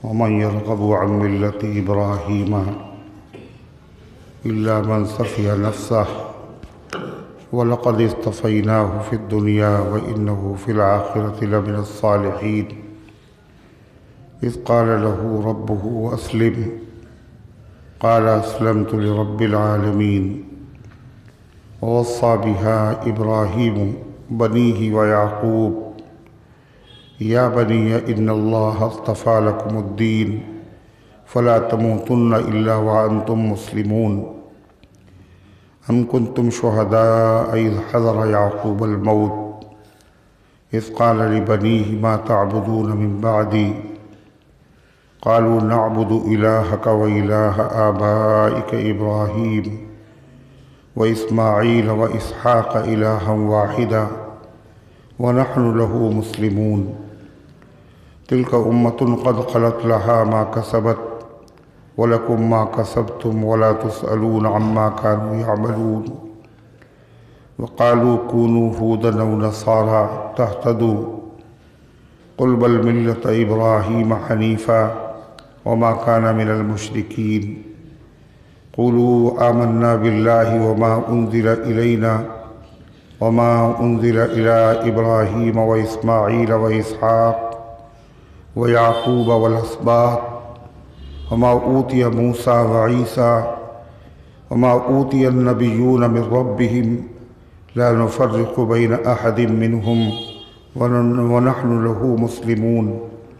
ومن يرغب عن ملة إبراهيم إلا من سفي نفسه ولقد اصطفيناه في الدنيا وإنه في الآخرة لمن الصالحين إذ قال له ربه أسلم قال أسلمت لرب العالمين ووصى بها إبراهيم بنيه ويعقوب يا بني إن الله اصطفى لكم الدين فلا تموتن إلا وأنتم مسلمون أم كنتم شهداء إذ حضر يعقوب الموت إذ قال لبنيه ما تعبدون من بعدي قالوا نعبد إلهك وإله آبائك إبراهيم وإسماعيل وإسحاق إلها واحدا ونحن له مسلمون تلك أمة قد خلت لها ما كسبت ولكم ما كسبتم ولا تسألون عما كانوا يعملون وقالوا كونوا هودا أو نصارى تهتدوا قل بل ملة إبراهيم حنيفا وما كان من المشركين قولوا آمنا بالله وما أنزل إلينا وما أنزل إلى إبراهيم وإسماعيل وإسحاق ويعقوب والأسباط وما أوتي موسى وعيسى وما أوتي النبيون من ربهم لا نفرق بين أحد منهم ونحن له مسلمون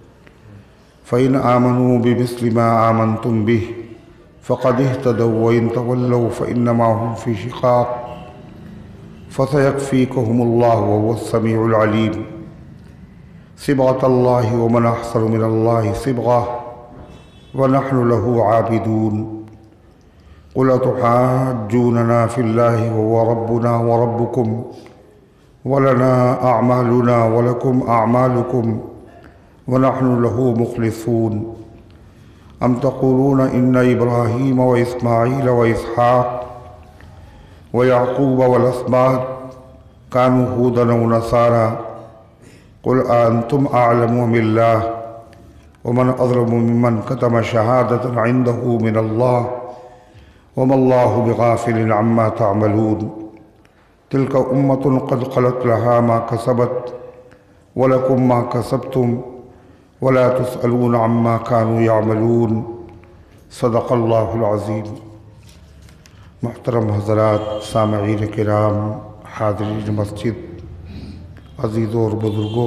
فإن آمنوا بمثل ما آمنتم به فقد اهتدوا وإن تولوا فإنما هم في شقاق فسيكفيكهم الله وهو السميع العليم صبغة الله ومن أحسن من الله صبغة ونحن له عابدون قل أتحاجوننا في الله وهو ربنا وربكم ولنا أعمالنا ولكم أعمالكم ونحن له مخلصون أم تقولون إن إبراهيم وإسماعيل وإسحاق ويعقوب والأسباط كانوا هودا أو نصارى قل أنتم أعلم أم الله ومن أظلم ممن كتم شهادة عنده من الله وما الله بغافل عما تعملون تلك أمة قد خلت لها ما كسبت ولكم ما كسبتم ولا تسألون عما كانوا يعملون صدق اللہ العظیم۔ محترم حضرات، سامعین کرام، حاضرین مسجد، عزیزوں اور بزرگوں،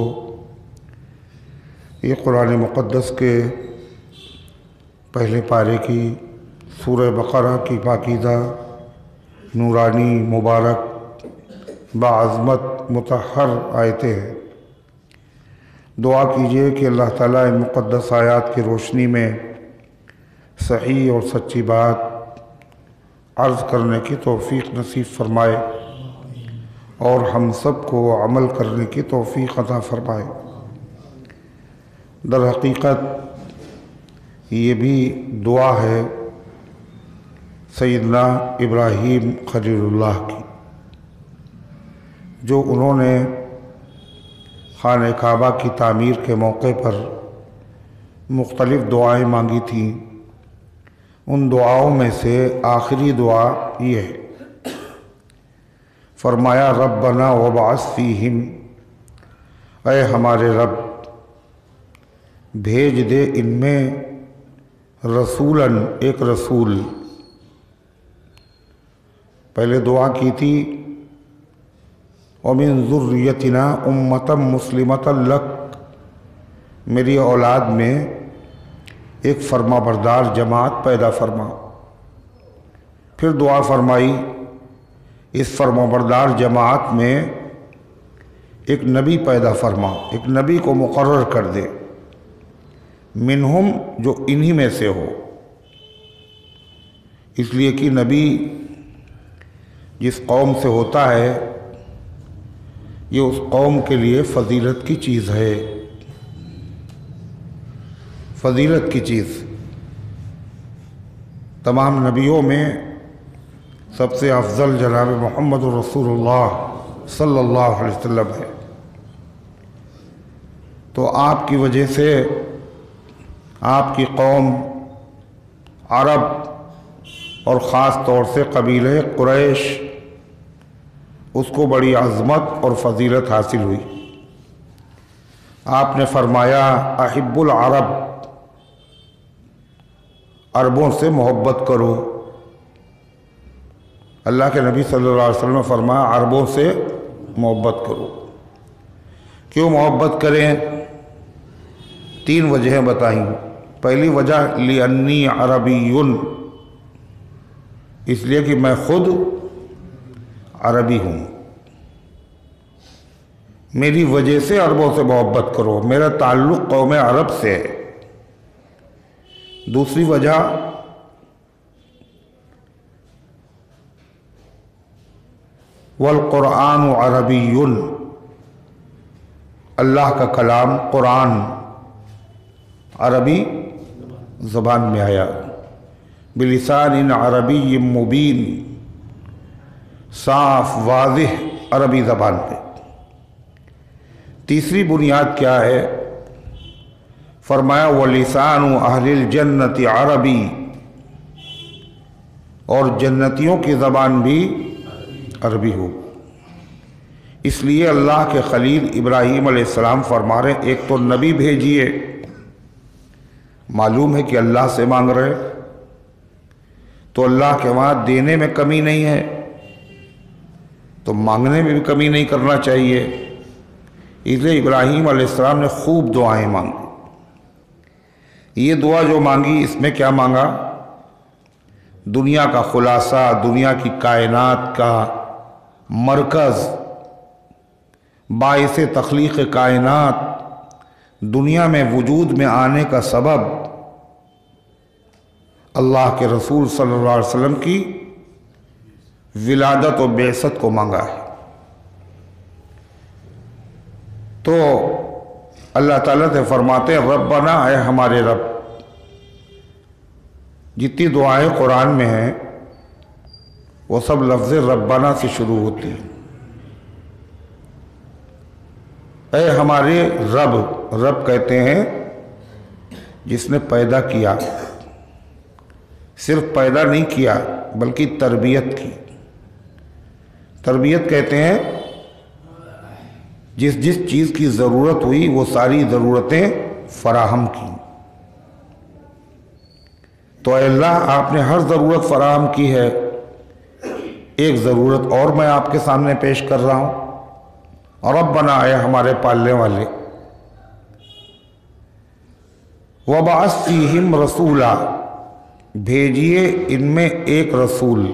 یہ قرآن مقدس کے پہلے پارے کی سورہ بقرہ کی پاکیزہ، نورانی، مبارک، باعظمت، مطہر آیتیں ہیں۔ دعا کیجئے کہ اللہ تعالیٰ ان مقدس آیات کی روشنی میں صحیح اور سچی بات عرض کرنے کی توفیق نصیب فرمائے اور ہم سب کو عمل کرنے کی توفیق عطا فرمائے۔ در حقیقت یہ بھی دعا ہے سیدنا ابراہیم خلیل اللہ کی، جو انہوں نے خانہ کعبہ کی تعمیر کے موقع پر مختلف دعائیں مانگی تھیں۔ ان دعاؤں میں سے آخری دعا یہ ہے، فرمایا ربنا وابعث فیہم، اے ہمارے رب بھیج دے ان میں رسولاً، ایک رسول۔ پہلے دعا کی تھی وَمِن ذُرِّيَّتِنَا أُمَّةً مُسْلِمَةً لَكَ، میری اولاد میں ایک فرما بردار جماعت پیدا فرما۔ پھر دعا فرمائی اس فرما بردار جماعت میں ایک نبی پیدا فرما، ایک نبی کو مقرر کر دے، منہم، جو انہی میں سے ہو۔ اس لیے کہ نبی جس قوم سے ہوتا ہے یہ اس قوم کے لیے فضیلت کی چیز ہے، فضیلت کی چیز۔ تمام نبیوں میں سب سے افضل جناب محمد رسول اللہ صلی اللہ علیہ وسلم ہے۔ تو آپ کی وجہ سے آپ کی قوم عرب اور خاص طور سے قبیلہ قریش اس کو بڑی عظمت اور فضیلت حاصل ہوئی۔ آپ نے فرمایا احب العرب، عربوں سے محبت کرو۔ اللہ کے نبی صلی اللہ علیہ وسلم نے فرمایا عربوں سے محبت کرو۔ کیوں محبت کریں؟ 3 وجہیں بتائیں۔ پہلی وجہ لِأَنِّي عَرَبِيٌّ، اس لیے کہ میں خود عربی ہوں، میری وجہ سے عربوں سے محبت کرو، میرا تعلق قوم عرب سے ہے۔ دوسری وجہ والقرآن عربی، اللہ کا کلام قرآن عربی زبان میں آیا، بلسان عربی مبین، صاف واضح عربی زبان پہ۔ تیسری بنیاد کیا ہے؟ فرمایا وَلِسَانُ أَهْلِ الْجَنَّةِ عَرَبِي، اور جنتیوں کی زبان بھی عربی ہو۔ اس لیے اللہ کے خلیل ابراہیم علیہ السلام فرما رہے ایک تو نبی بھیجیے، معلوم ہے کہ اللہ سے مانگ رہے تو اللہ کے وہاں دینے میں کمی نہیں ہے، تو مانگنے میں بھی کمی نہیں کرنا چاہیے۔ اس لیے ابراہیم علیہ السلام نے خوب دعائیں مانگی۔ یہ دعا جو مانگی، اس میں کیا مانگا؟ دنیا کا خلاصہ، دنیا کی کائنات کا مرکز، باعث تخلیق کائنات، دنیا میں وجود میں آنے کا سبب اللہ کے رسول صلی اللہ علیہ وسلم کی ولادت و بعثت کو مانگا ہے۔ تو اللہ تعالیٰ سے فرماتے ہیں ربنا، اے ہمارے رب۔ جتنی دعائیں قرآن میں ہیں وہ سب لفظ ربنا سے شروع ہوتی ہیں۔ اے ہمارے رب، رب کہتے ہیں جس نے پیدا کیا، صرف پیدا نہیں کیا بلکہ تربیت کی۔ تربیت کہتے ہیں جس جس چیز کی ضرورت ہوئی وہ ساری ضرورتیں فراہم کی۔ تو اے اللہ، آپ نے ہر ضرورت فراہم کی ہے، ایک ضرورت اور میں آپ کے سامنے پیش کر رہا ہوں۔ اور ربنا، اے ہمارے پالنے والے، وَبَعَثْ فِيهِمْ رَسُولًا، بھیجیے ان میں ایک رسول،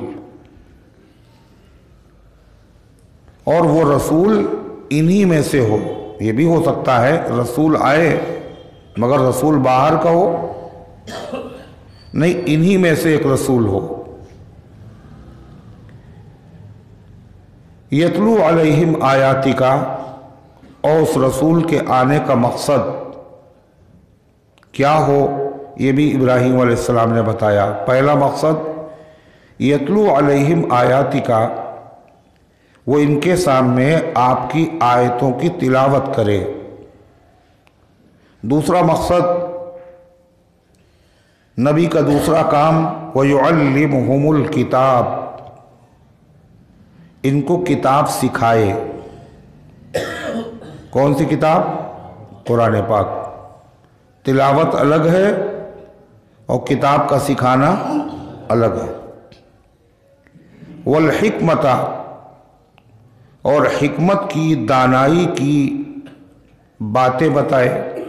اور وہ رسول انہی میں سے ہو۔ یہ بھی ہو سکتا ہے رسول آئے مگر رسول باہر کا ہو، نہیں، انہی میں سے ایک رسول ہو۔ یتلو علیہم آیاتی کا، اور اس رسول کے آنے کا مقصد کیا ہو یہ بھی ابراہیم علیہ السلام نے بتایا۔ پہلا مقصد یتلو علیہم آیاتی کا، وہ ان کے سامنے آپ کی آیتوں کی تلاوت کرے۔ دوسرا مقصد، نبی کا دوسرا کام وَيُعَلِّمُهُمُ الْكِتَابَ، ان کو کتاب سکھائے۔ کون سی کتاب؟ قرآن پاک۔ تلاوت الگ ہے اور کتاب کا سکھانا الگ ہے۔ والحکمت، اور حکمت کی، دانائی کی باتیں بتائے۔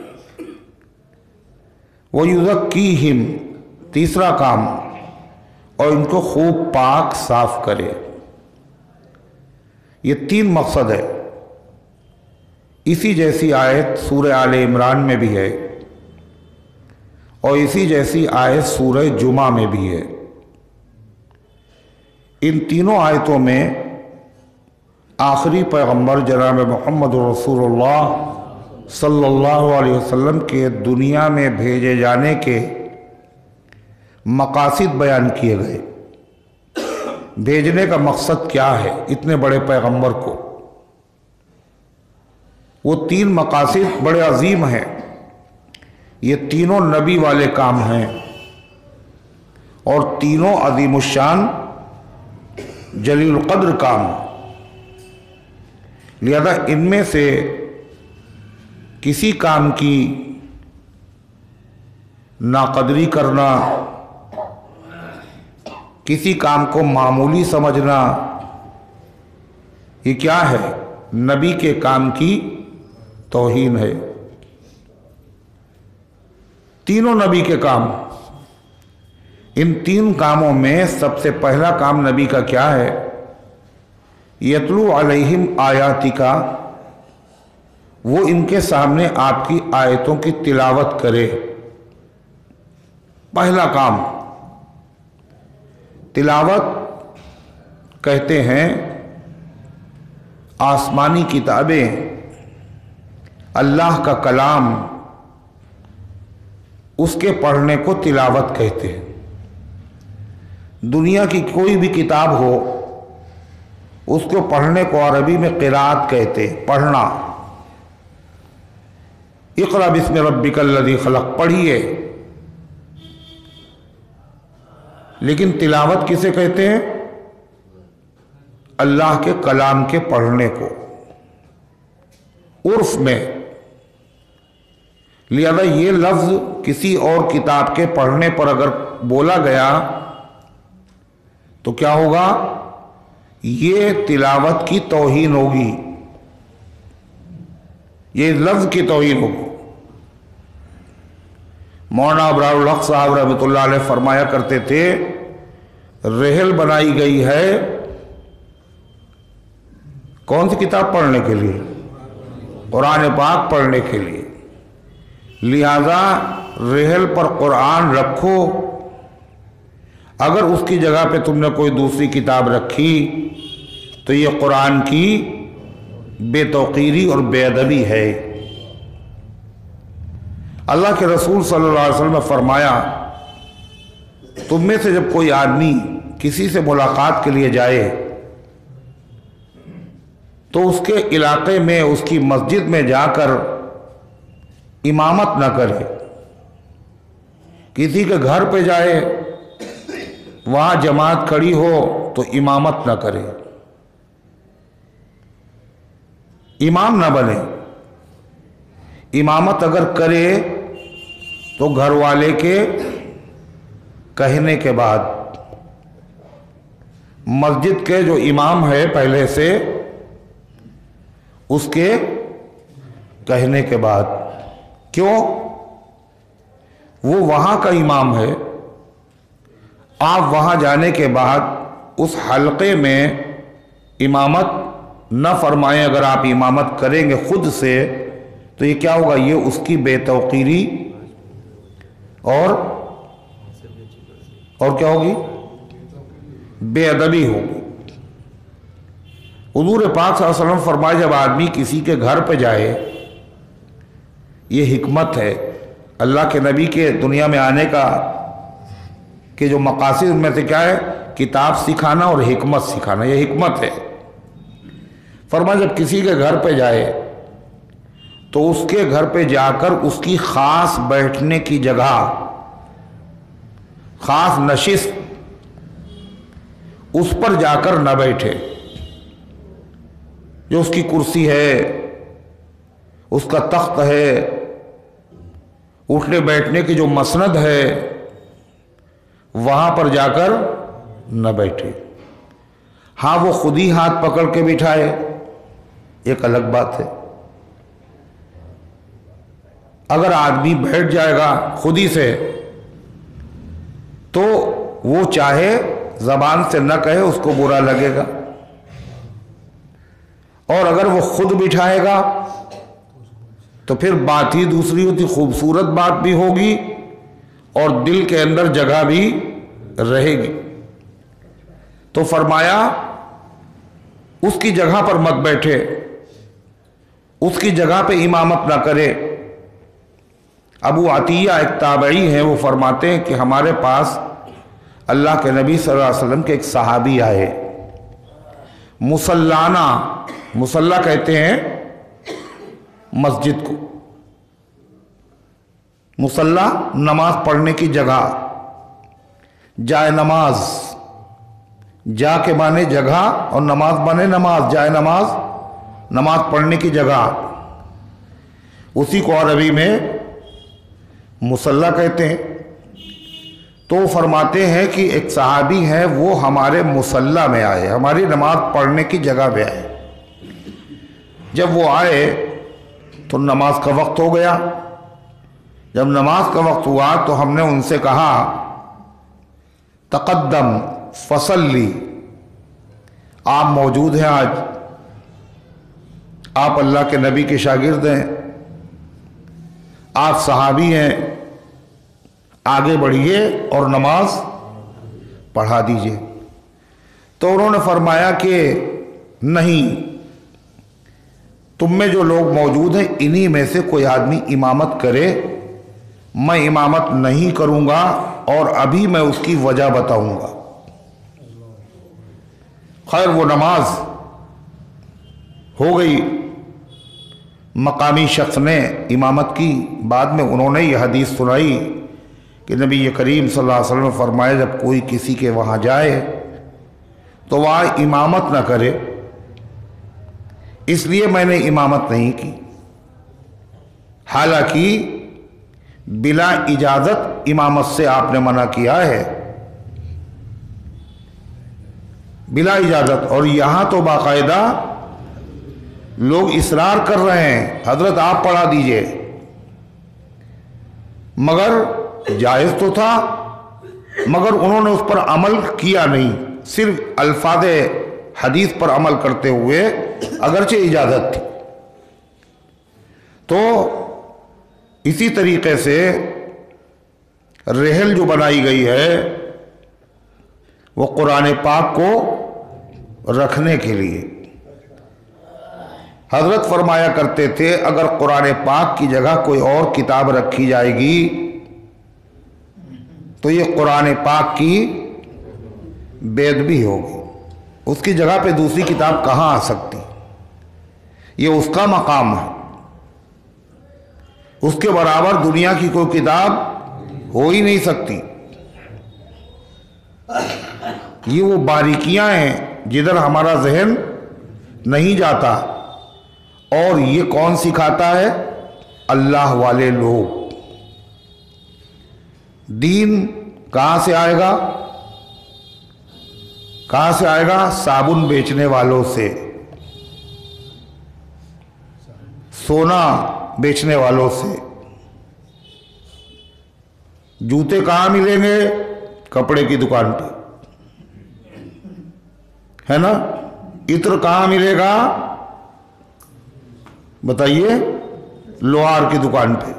وَيُزَكِّيهِمْ، تیسرا کام، اور ان کو خوب پاک صاف کرے۔ یہ 3 مقصد ہے۔ اسی جیسی آیت سورہ آل عمران میں بھی ہے، اور اسی جیسی آیت سورہ جمعہ میں بھی ہے۔ ان تینوں آیتوں میں آخری پیغمبر جناب محمد رسول اللہ صلی اللہ علیہ وسلم کے دنیا میں بھیجے جانے کے مقاصد بیان کیے گئے۔ بھیجنے کا مقصد کیا ہے اتنے بڑے پیغمبر کو؟ وہ 3 مقاصد بڑے عظیم ہیں۔ یہ تینوں نبی والے کام ہیں اور تینوں عظیم الشان جلیل القدر کام، لہذا ان میں سے کسی کام کی ناقدری کرنا، کسی کام کو معمولی سمجھنا، یہ کیا ہے؟ نبی کے کام کی توہین ہے۔ تینوں نبی کے کام، ان تین کاموں میں سب سے پہلا کام نبی کا کیا ہے؟ یتلو علیہم آیاتک، وہ ان کے سامنے آپ کی آیتوں کی تلاوت کرے۔ پہلا کام تلاوت کہتے ہیں آسمانی کتابیں، اللہ کا کلام، اس کے پڑھنے کو تلاوت کہتے ہیں۔ دنیا کی کوئی بھی کتاب ہو اس کو پڑھنے کو عربی میں قراءت کہتے ہیں، پڑھنا۔ اقرأ بسم ربک الذی خلق، پڑھیے۔ لیکن تلاوت کسے کہتے ہیں؟ اللہ کے کلام کے پڑھنے کو، عرف میں۔ لہذا یہ لفظ کسی اور کتاب کے پڑھنے پر اگر بولا گیا تو کیا ہوگا؟ یہ تلاوت کی توہین ہوگی، یہ لفظ کی توہین ہوگی۔ مولانا ابرار الحق صاحب رحمۃ اللہ علیہ فرمایا کرتے تھے، رحل بنائی گئی ہے کون سی کتاب پڑھنے کے لیے؟ قرآن پاک پڑھنے کے لیے، لہذا رحل پر قرآن رکھو۔ اگر اس کی جگہ پہ تم نے کوئی دوسری کتاب رکھی تو یہ قرآن کی بے توقیری اور بے ادبی ہے۔ اللہ کے رسول صلی اللہ علیہ وسلم نے فرمایا، تم میں سے جب کوئی آدمی کسی سے ملاقات کے لیے جائے تو اس کے علاقے میں، اس کی مسجد میں جا کر امامت نہ کرے۔ کسی کے گھر پہ جائے، وہاں جماعت کھڑی ہو تو امامت نہ کرے، امام نہ بنے۔ امامت اگر کرے تو گھر والے کے کہنے کے بعد، مسجد کے جو امام ہے پہلے سے، اس کے کہنے کے بعد۔ کیوں؟ وہ وہاں کا امام ہے، آپ وہاں جانے کے بعد اس حلقے میں امامت نہ فرمائیں۔ اگر آپ امامت کریں گے خود سے تو یہ کیا ہوگا؟ یہ اس کی بے توقیری اور کیا ہوگی؟ بے ادبی ہوگی۔ حضور پاک صلی اللہ علیہ وسلم فرمائے، جب آدمی کسی کے گھر پہ جائے، یہ حکمت ہے اللہ کے نبی کے دنیا میں آنے کا، کہ جو مقاصد میں سے کیا ہے؟ کتاب سکھانا اور حکمت سکھانا، یہ حکمت ہے۔ فرمایا جب کسی کے گھر پہ جائے تو اس کے گھر پہ جا کر اس کی خاص بیٹھنے کی جگہ، خاص نشست، اس پر جا کر نہ بیٹھے۔ جو اس کی کرسی ہے، اس کا تخت ہے، اٹھنے بیٹھنے کی جو مسند ہے، وہاں پر جا کر نہ بیٹھے۔ ہاں وہ خود ہی ہاتھ پکڑ کے بٹھائے، ایک الگ بات ہے۔ اگر آدمی بیٹھ جائے گا خود ہی سے تو وہ چاہے زبان سے نہ کہے، اس کو برا لگے گا، اور اگر وہ خود بٹھائے گا تو پھر بات ہی دوسری ہوتی، خوبصورت بات بھی ہوگی اور دل کے اندر جگہ بھی رہے گی۔ تو فرمایا اس کی جگہ پر مت بیٹھے، اس کی جگہ پہ امامت نہ کرے۔ ابو عطیہ ایک تابعی ہیں، وہ فرماتے ہیں کہ ہمارے پاس اللہ کے نبی صلی اللہ علیہ وسلم کے ایک صحابی آئے، مسلانہ، مسلح کہتے ہیں مسجد کو، मुसल्ला नमाज पढ़ने की जगह, जाए नमाज, जा के माने जगह और नमाज माने नमाज, जाए नमाज नमाज पढ़ने की जगह, उसी को अरबी में मुसल्ला कहते हैं। तो फरमाते हैं कि एक सहाबी हैं, वो हमारे मुसल्ला में आए, हमारी नमाज पढ़ने की जगह पे आए। जब वो आए तो नमाज का वक्त हो गया। जब नमाज का वक्त हुआ तो हमने उनसे कहा तक़द्दम फसल्ली, आप मौजूद हैं आज, आप अल्लाह के नबी के शागिर्द हैं, आप सहाबी हैं, आगे बढ़िए और नमाज पढ़ा दीजिए। तो उन्होंने फरमाया कि नहीं, तुम में जो लोग मौजूद हैं इन्हीं में से कोई आदमी इमामत करे, मैं इमामत नहीं करूंगा और अभी मैं उसकी वजह बताऊंगा। खैर वो नमाज हो गई, मकामी शख्स ने इमामत की। बाद में उन्होंने ये हदीस सुनाई कि नबी करीम सल्लल्लाहु अलैहि वसल्लम ने फरमाया जब कोई किसी के वहाँ जाए तो वहाँ इमामत न करे, इसलिए मैंने इमामत नहीं की। हालांकि बिला इजाज़त इमामत से आपने मना किया है, बिला इजाज़त। और यहाँ तो बाकायदा लोग इसरार कर रहे हैं हजरत आप पढ़ा दीजिए, मगर जायज़ तो था, मगर उन्होंने उस पर अमल किया नहीं, सिर्फ अल्फाज हदीस पर अमल करते हुए, अगरचे इजाज़त थी। तो इसी तरीके से रहल जो बनाई गई है वो कुरान पाक को रखने के लिए। हजरत फरमाया करते थे अगर कुरान पाक की जगह कोई और किताब रखी जाएगी तो ये कुरान पाक की बेअदबी होगी, उसकी जगह पे दूसरी किताब कहाँ आ सकती, ये उसका मकाम है, उसके बराबर दुनिया की कोई किताब हो ही नहीं सकती। ये वो बारीकियां हैं जिधर हमारा जहन नहीं जाता। और ये कौन सिखाता है? अल्लाह वाले लोग। दीन कहां से आएगा? कहां से आएगा? साबुन बेचने वालों से, सोना बेचने वालों से। जूते कहां मिलेंगे? कपड़े की दुकान पे, है ना। इत्र कहां मिलेगा? बताइए, लोहार की दुकान पे।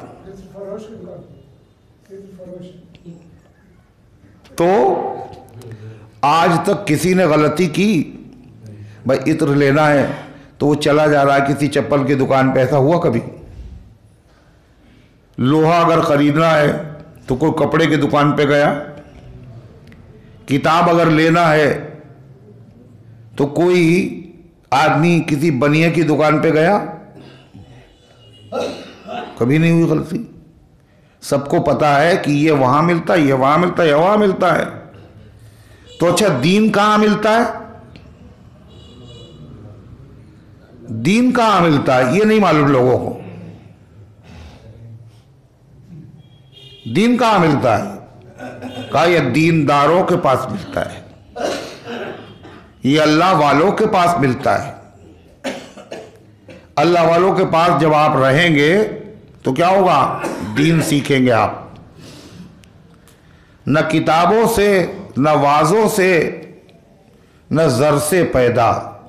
तो आज तक किसी ने गलती की, भाई इत्र लेना है तो वो चला जा रहा है किसी चप्पल की दुकान पे, ऐसा हुआ कभी? लोहा अगर खरीदना है तो कोई कपड़े की दुकान पे गया, किताब अगर लेना है तो कोई आदमी किसी बनिए की दुकान पे गया? कभी नहीं हुई गलती। सबको पता है कि ये वहां मिलता है, ये वहां मिलता है, ये वहां मिलता है। तो अच्छा, दीन कहां मिलता है? दीन कहां मिलता है ये नहीं मालूम लोगों को। दीन कहां मिलता है? कहा ये दीनदारों के पास मिलता है, ये अल्लाह वालों के पास मिलता है। अल्लाह वालों के पास जब आप रहेंगे तो क्या होगा? दीन सीखेंगे आप। न किताबों से, न वाजों से, न जर से पैदा।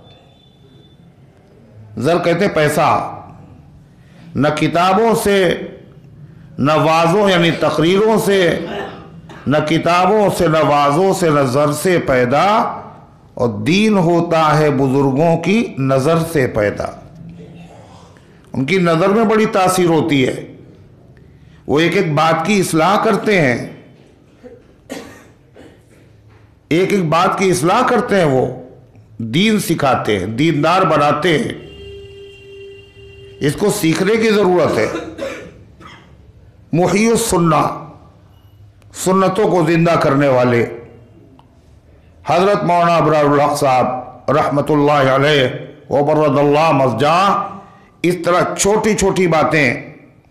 जर कहते पैसा। न किताबों से, न वाजों यानी तकरीरों से, न किताबों से, न वाजों से, न जर से पैदा। और दीन होता है बुजुर्गों की नज़र से पैदा। उनकी नज़र में बड़ी तासीर होती है, वो एक एक बात की इस्लाह करते हैं, एक एक बात की इस्लाह करते हैं। वो दीन सिखाते हैं, दीनदार बनाते हैं। इसको सीखने की ज़रूरत है। मुही सुन्ना, सुन्नतों को जिंदा करने वाले हज़रत मौलाना अबरारुल हक साहब रहमतुल्लाहि अलैह व बरदल्लाह मस्जा इस तरह छोटी छोटी बातें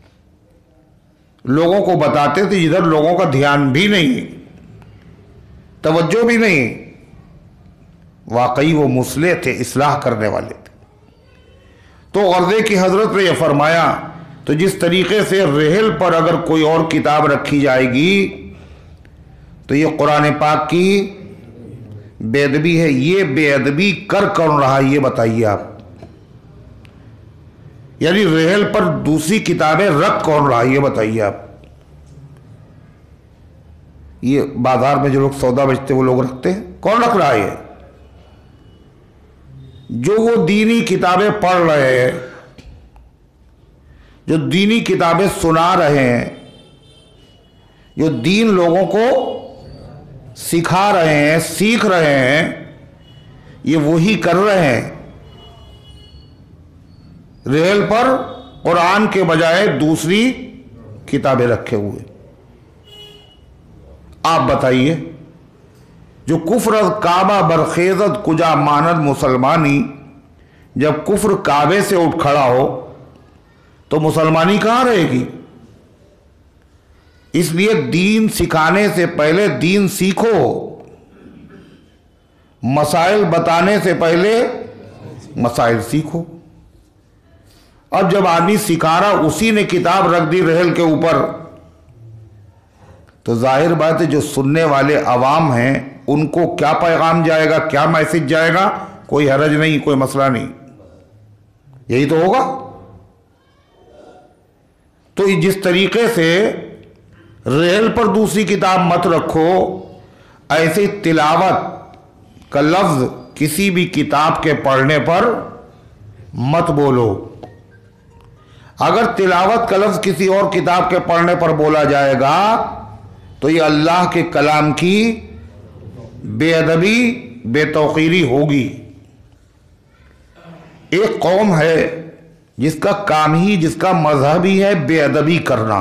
लोगों को बताते थे जिधर लोगों का ध्यान भी नहीं, तवज्जो भी नहीं। वाकई वो मुस्लिह थे, इस्लाह करने वाले थे। तो गर्दे की हजरत ने यह फरमाया, तो जिस तरीके से रेहल पर अगर कोई और किताब रखी जाएगी तो ये कुरान पाक की बेअदबी है। ये बेअदबी कर कौन रहा है ये बताइए आप? यानी रेहल पर दूसरी किताबें रख कौन रहा है ये बताइए आप? ये बाजार में जो लोग सौदा बेचते वो लोग रखते हैं, कौन रख रहा है ये? जो वो दीनी किताबें पढ़ रहे हैं, जो दीनी किताबें सुना रहे हैं, जो दीन लोगों को सिखा रहे हैं, सीख रहे हैं, ये वही कर रहे हैं। रेल पर कुरान के बजाय दूसरी किताबें रखे हुए। आप बताइए, जो कुफ्र काबा बरखेजत कुजा मानद मुसलमानी, जब कुफ्र काबे से उठ खड़ा हो तो मुसलमानी कहाँ रहेगी? इसलिए दीन सिखाने से पहले दीन सीखो, मसाइल बताने से पहले मसाइल सीखो। अब जब आदमी सिखा रहा उसी ने किताब रख दी रेहल के ऊपर, तो जाहिर बात है जो सुनने वाले अवाम हैं उनको क्या पैगाम जाएगा, क्या मैसेज जाएगा? कोई हरज नहीं, कोई मसला नहीं, यही तो होगा। तो जिस तरीके से रेल पर दूसरी किताब मत रखो, ऐसे तिलावत का लफ्ज किसी भी किताब के पढ़ने पर मत बोलो। अगर तिलावत का लफ्ज किसी और किताब के पढ़ने पर बोला जाएगा तो ये अल्लाह के कलाम की बेअदबी, बेतौकीरी होगी। एक कौम है जिसका काम ही, जिसका मजहब ही है बेअदबी करना,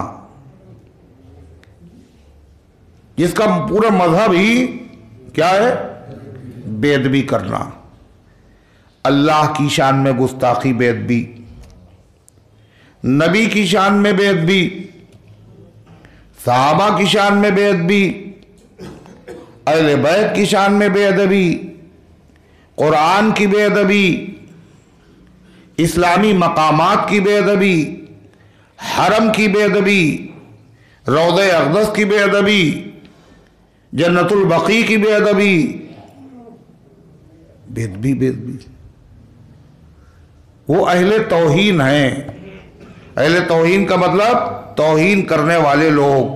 जिसका पूरा मजहब ही क्या है? बेअदबी करना। अल्लाह की शान में गुस्ताखी, बेअदबी, नबी की शान में बेअदबी, सहाबा की शान में बेअदबी, अहले बैत की शान में बेअदबी, कुरान की बेअदबी, इस्लामी मकामात की बेअदबी, हरम की बेअदबी, रौज़े अक़दस की बेअदबी, जन्नतुल बक़ी की बेअदबी, बेअदबी बेअदबी। वो अहले तौहीन हैं। अहले तौहीन का मतलब तौहीन करने वाले लोग।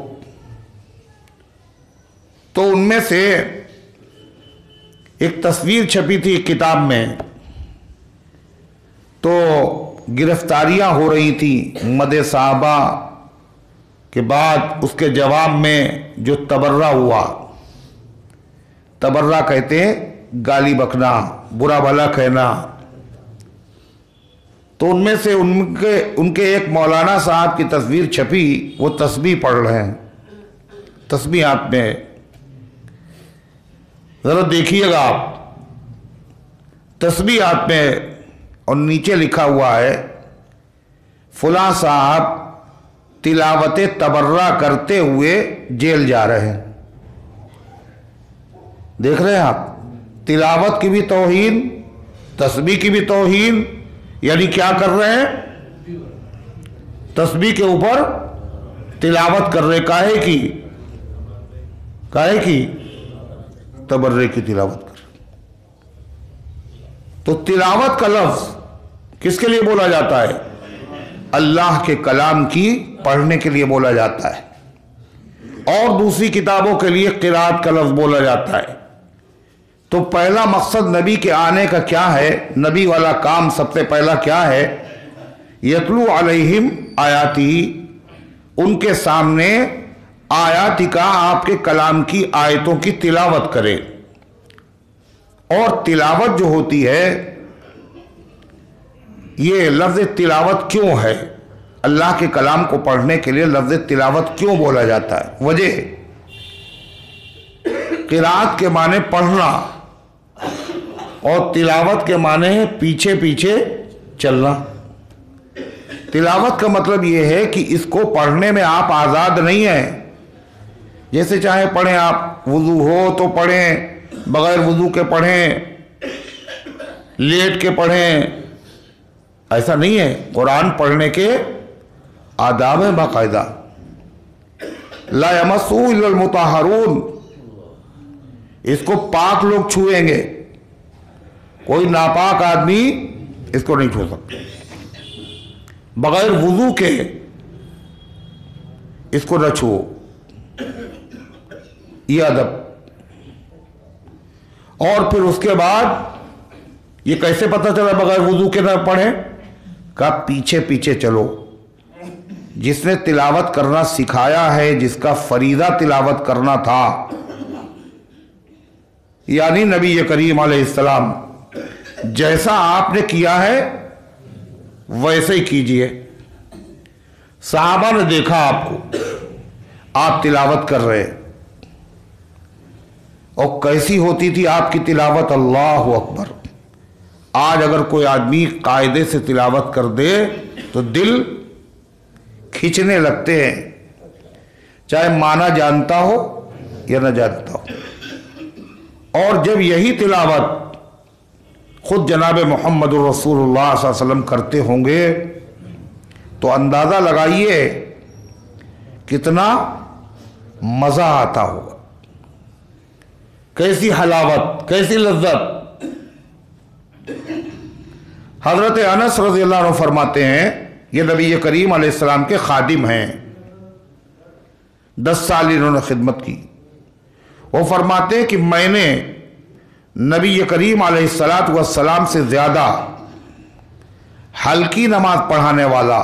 तो उनमें से एक तस्वीर छपी थी किताब में, तो गिरफ्तारियां हो रही थी मदे साहबा के बाद। उसके जवाब में जो तबर्रा हुआ, तबर्रा कहते हैं गाली बकना, बुरा भला कहना। तो उनमें से उनके एक मौलाना साहब की तस्वीर छपी, वो तस्बीह पढ़ रहे हैं, तस्बीह हाथ में है। जरा देखिएगा आप, तस्बीह हाथ में और नीचे लिखा हुआ है फुला साहब तिलावत तबर्रा करते हुए जेल जा रहे हैं। देख रहे हैं आप, तिलावत की भी तौहीन, तस्बीह की भी तौहीन। यानी क्या कर रहे हैं? तस्बीह के ऊपर तिलावत कर रहे। काहे की तबर्रे की तिलावत कर। तो तिलावत का लफ्ज किसके लिए बोला जाता है? अल्लाह के कलाम की पढ़ने के लिए बोला जाता है। और दूसरी किताबों के लिए क़िराअत का लफ्ज बोला जाता है। तो पहला मकसद नबी के आने का क्या है? नबी वाला काम सबसे पहला क्या है? यतलू अलैहिम आयाती, उनके सामने आयाती का, आपके कलाम की आयतों की तिलावत करे। और तिलावत जो होती है, ये लफ्ज तिलावत क्यों है? اللہ کے کلام کو پڑھنے کے لیے لفظ تلاوت کیوں بولا جاتا ہے؟ وجہ قرات کے معنی پڑھنا اور تلاوت کے معنی ہے پیچھے پیچھے چلنا۔ تلاوت کا مطلب یہ ہے کہ اس کو پڑھنے میں آپ آزاد نہیں ہیں، جیسے چاہے پڑھیں آپ، وضو ہو تو پڑھیں، بغیر وضو کے پڑھیں، لیٹ کے پڑھیں، ایسا نہیں ہے۔ قرآن پڑھنے کے آداب ہیں باقاعدہ۔ لا یمسہ الا المطہرون، اس کو پاک لوگ چھوئیں گے، کوئی ناپاک آدمی اس کو نہیں چھو سکتا۔ بغیر وضو کے اس کو نہ چھو، یہ ادب۔ اور پھر اس کے بعد یہ کیسے پتہ چلا بغیر وضو کے نہ پڑھیں؟ کہا پیچھے پیچھے چلو۔ جس نے تلاوت کرنا سکھایا ہے، جس کا فریضہ تلاوت کرنا تھا، یعنی نبی کریم علیہ السلام، جیسا آپ نے کیا ہے ویسے ہی کیجئے۔ صحابہ نے دیکھا آپ کو، آپ تلاوت کر رہے، اور کیسی ہوتی تھی آپ کی تلاوت، اللہ اکبر۔ آج اگر کوئی آدمی قاعدے سے تلاوت کر دے تو دل کھینچنے لگتے ہیں، چاہے معنی جانتا ہو یا نہ جانتا ہو۔ اور جب یہی تلاوت خود جناب محمد الرسول اللہ صلی اللہ علیہ وسلم کرتے ہوں گے تو اندازہ لگائیے کتنا مزہ آتا ہوگا، کیسی حلاوت، کیسی لذت۔ حضرت انس رضی اللہ عنہ فرماتے ہیں، یہ نبی کریم علیہ السلام کے خادم ہیں، 10 سال انہوں نے خدمت کی۔ وہ فرماتے ہیں کہ میں نے نبی کریم علیہ السلام سے زیادہ ہلکی نماز پڑھانے والا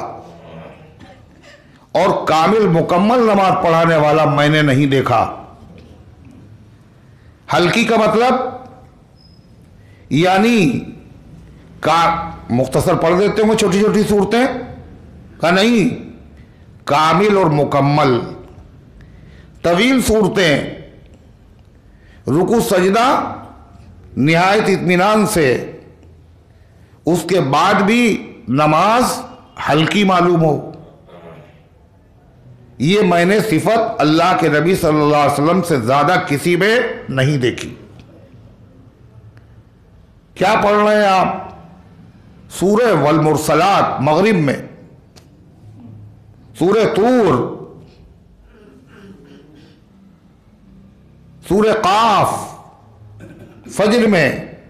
اور کامل مکمل نماز پڑھانے والا میں نے نہیں دیکھا۔ ہلکی کا مطلب یعنی مختصر پڑھ دیتے ہوں چھوٹی چھوٹی صورتیں، کہا نہیں، کامل اور مکمل طویل صورتیں، رکوع سجدہ نہایت اطمینان سے، اس کے بعد بھی نماز ہلکی معلوم ہو۔ یہ میں نے صفت اللہ کے نبی صلی اللہ علیہ وسلم سے زیادہ کسی میں نہیں دیکھی۔ کیا پڑھ رہے ہیں آپ؟ سورہ والمرسلات مغرب میں، سورہ طور، سورہ قاف فجر میں،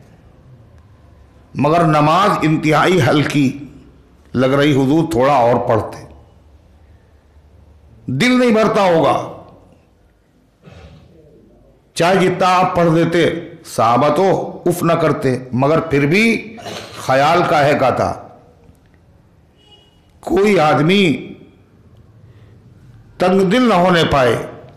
مگر نماز انتہائی ہلکی لگ رہی، حضور تھوڑا اور پڑھتے، دل نہیں بھرتا ہوگا، چاہے جتنا آپ پڑھ دیتے، صحابہ تو اف نہ کرتے، مگر پھر بھی خیال کاہے کا تھا۔ کوئی آدمی تنگ دل نہ ہونے پائے۔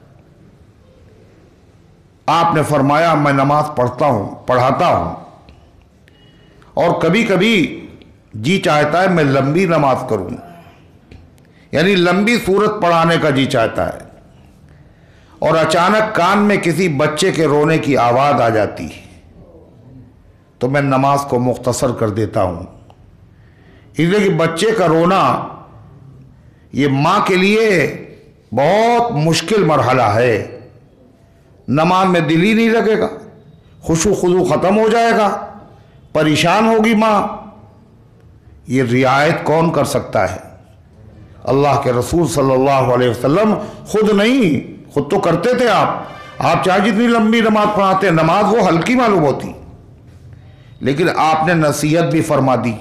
آپ نے فرمایا میں نماز پڑھتا ہوں، پڑھاتا ہوں، اور کبھی کبھی جی چاہتا ہے میں لمبی نماز کروں، یعنی لمبی سورت پڑھانے کا جی چاہتا ہے، اور اچانک کان میں کسی بچے کے رونے کی آواز آ جاتی ہے تو میں نماز کو مختصر کر دیتا ہوں، اس لیے کہ بچے کا رونا یہ ماں کے لیے بہت مشکل مرحلہ ہے۔ نماز میں دل ہی نہیں لگے گا، خشوع خضوع ختم ہو جائے گا، پریشان ہوگی ماں۔ یہ رعایت کون کر سکتا ہے؟ اللہ کے رسول صلی اللہ علیہ وسلم خود نہیں، خود تو کرتے تھے آپ چاہے جتنی لمبی نماز پڑھاتے، نماز وہ ہلکی معلوم ہوتی، لیکن آپ نے نصیحت بھی فرما دی۔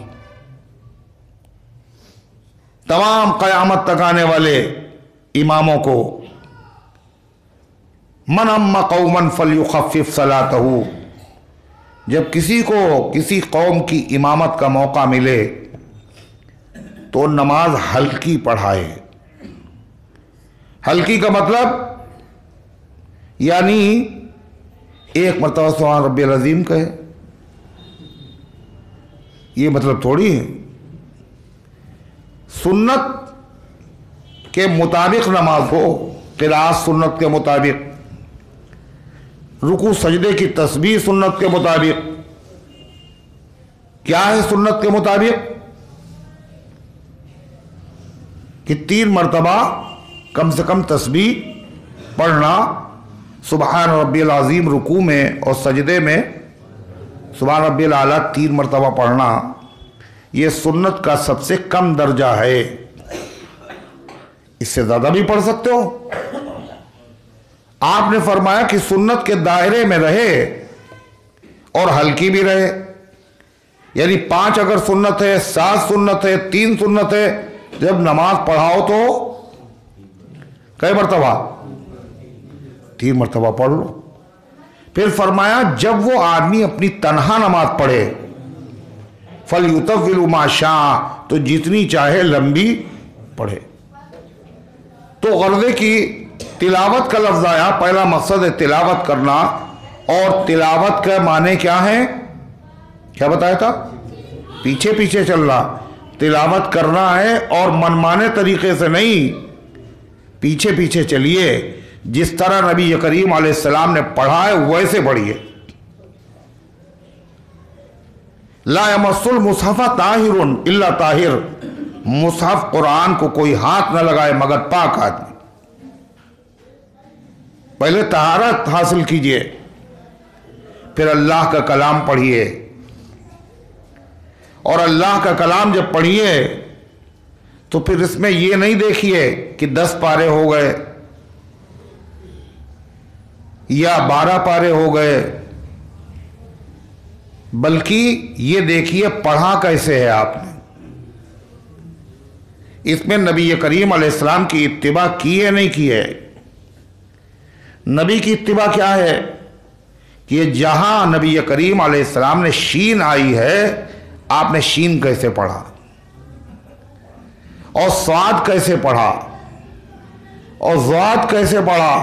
تمام قیامت تک آنے والے اماموں کو، من اما قوما فلیخفف صلاتہ، جب کسی کو کسی قوم کی امامت کا موقع ملے تو نماز ہلکی پڑھائے۔ ہلکی کا مطلب یعنی ایک مرتبہ سبحان ربی العظیم کہے، یہ مطلب تھوڑی ہے۔ سنت کے مطابق نماز ہو، قراءت سنت کے مطابق، رکوع سجدے کی تسبیح سنت کے مطابق. کیا ہے سنت کے مطابق؟ کہ 3 مرتبہ کم سے کم تسبیح پڑھنا، سبحان ربی العظیم رکوع میں اور سجدے میں سبحان ربی الاعلیٰ 3 مرتبہ پڑھنا، یہ سنت کا سب سے کم درجہ ہے. اس سے زیادہ بھی پڑھ سکتے ہو. آپ نے فرمایا کہ سنت کے دائرے میں رہے اور ہلکی بھی رہے، یعنی 5 اگر سنت ہے، 7 سنت ہے، 3 سنت ہے، جب نماز پڑھاؤ تو کئی مرتبہ؟ 3 مرتبہ پڑھ لو. پھر فرمایا جب وہ آدمی اپنی تنہا نماز پڑھے فَلْيُطَوِّلُ مَا شَاءَ، تو جتنی چاہے لمبی پڑھے. تو غرضے کی تلاوت کا لفظ آیا، پہلا مقصد ہے تلاوت کرنا، اور تلاوت کا معنی کیا ہے؟ کیا بتایا تھا؟ پیچھے پیچھے چلنا. تلاوت کرنا ہے اور منمانے طریقے سے نہیں، پیچھے پیچھے چلیے. جس طرح نبی کریم علیہ السلام نے پڑھا ہے ویسے پڑھیے. لا یمس المصحف طاہر الا طاہر، مصحف قرآن کو کوئی ہاتھ نہ لگائے مگر پاک آدمی. پہلے طہارت حاصل کیجئے، پھر اللہ کا کلام پڑھیے. اور اللہ کا کلام جب پڑھیے تو پھر اس میں یہ نہیں دیکھیے کہ 10 پارے ہو گئے یا 12 پارے ہو گئے، بلکہ یہ دیکھیے پڑھا کیسے ہے آپ نے. اس میں نبی کریم علیہ السلام کی اتباع کی ہے نہیں کی ہے؟ نبی کی اتباع کیا ہے کہ جہاں نبی کریم علیہ السلام نے شین آئی ہے، آپ نے شین کیسے پڑھا، اور صاد کیسے پڑھا، اور ضاد کیسے پڑھا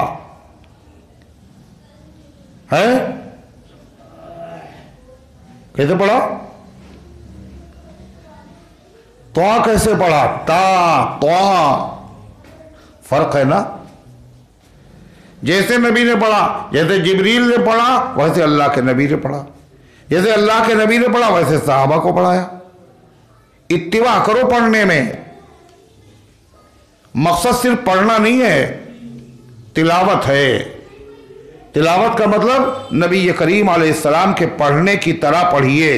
ہے؟ کیسے پڑھا؟ طا کیسے پڑھا؟ تا طا، فرق ہے نا. جیسے نبی نے پڑھا، جیسے جبریل نے پڑھا ویسے اللہ کے نبی نے پڑھا، جیسے اللہ کے نبی نے پڑھا ویسے صحابہ کو پڑھایا. اتباع کرو پڑھنے میں. مقصد صرف پڑھنا نہیں ہے، تلاوت ہے. تلاوت کا مطلب نبی کریم علیہ السلام کے پڑھنے کی طرح پڑھیے.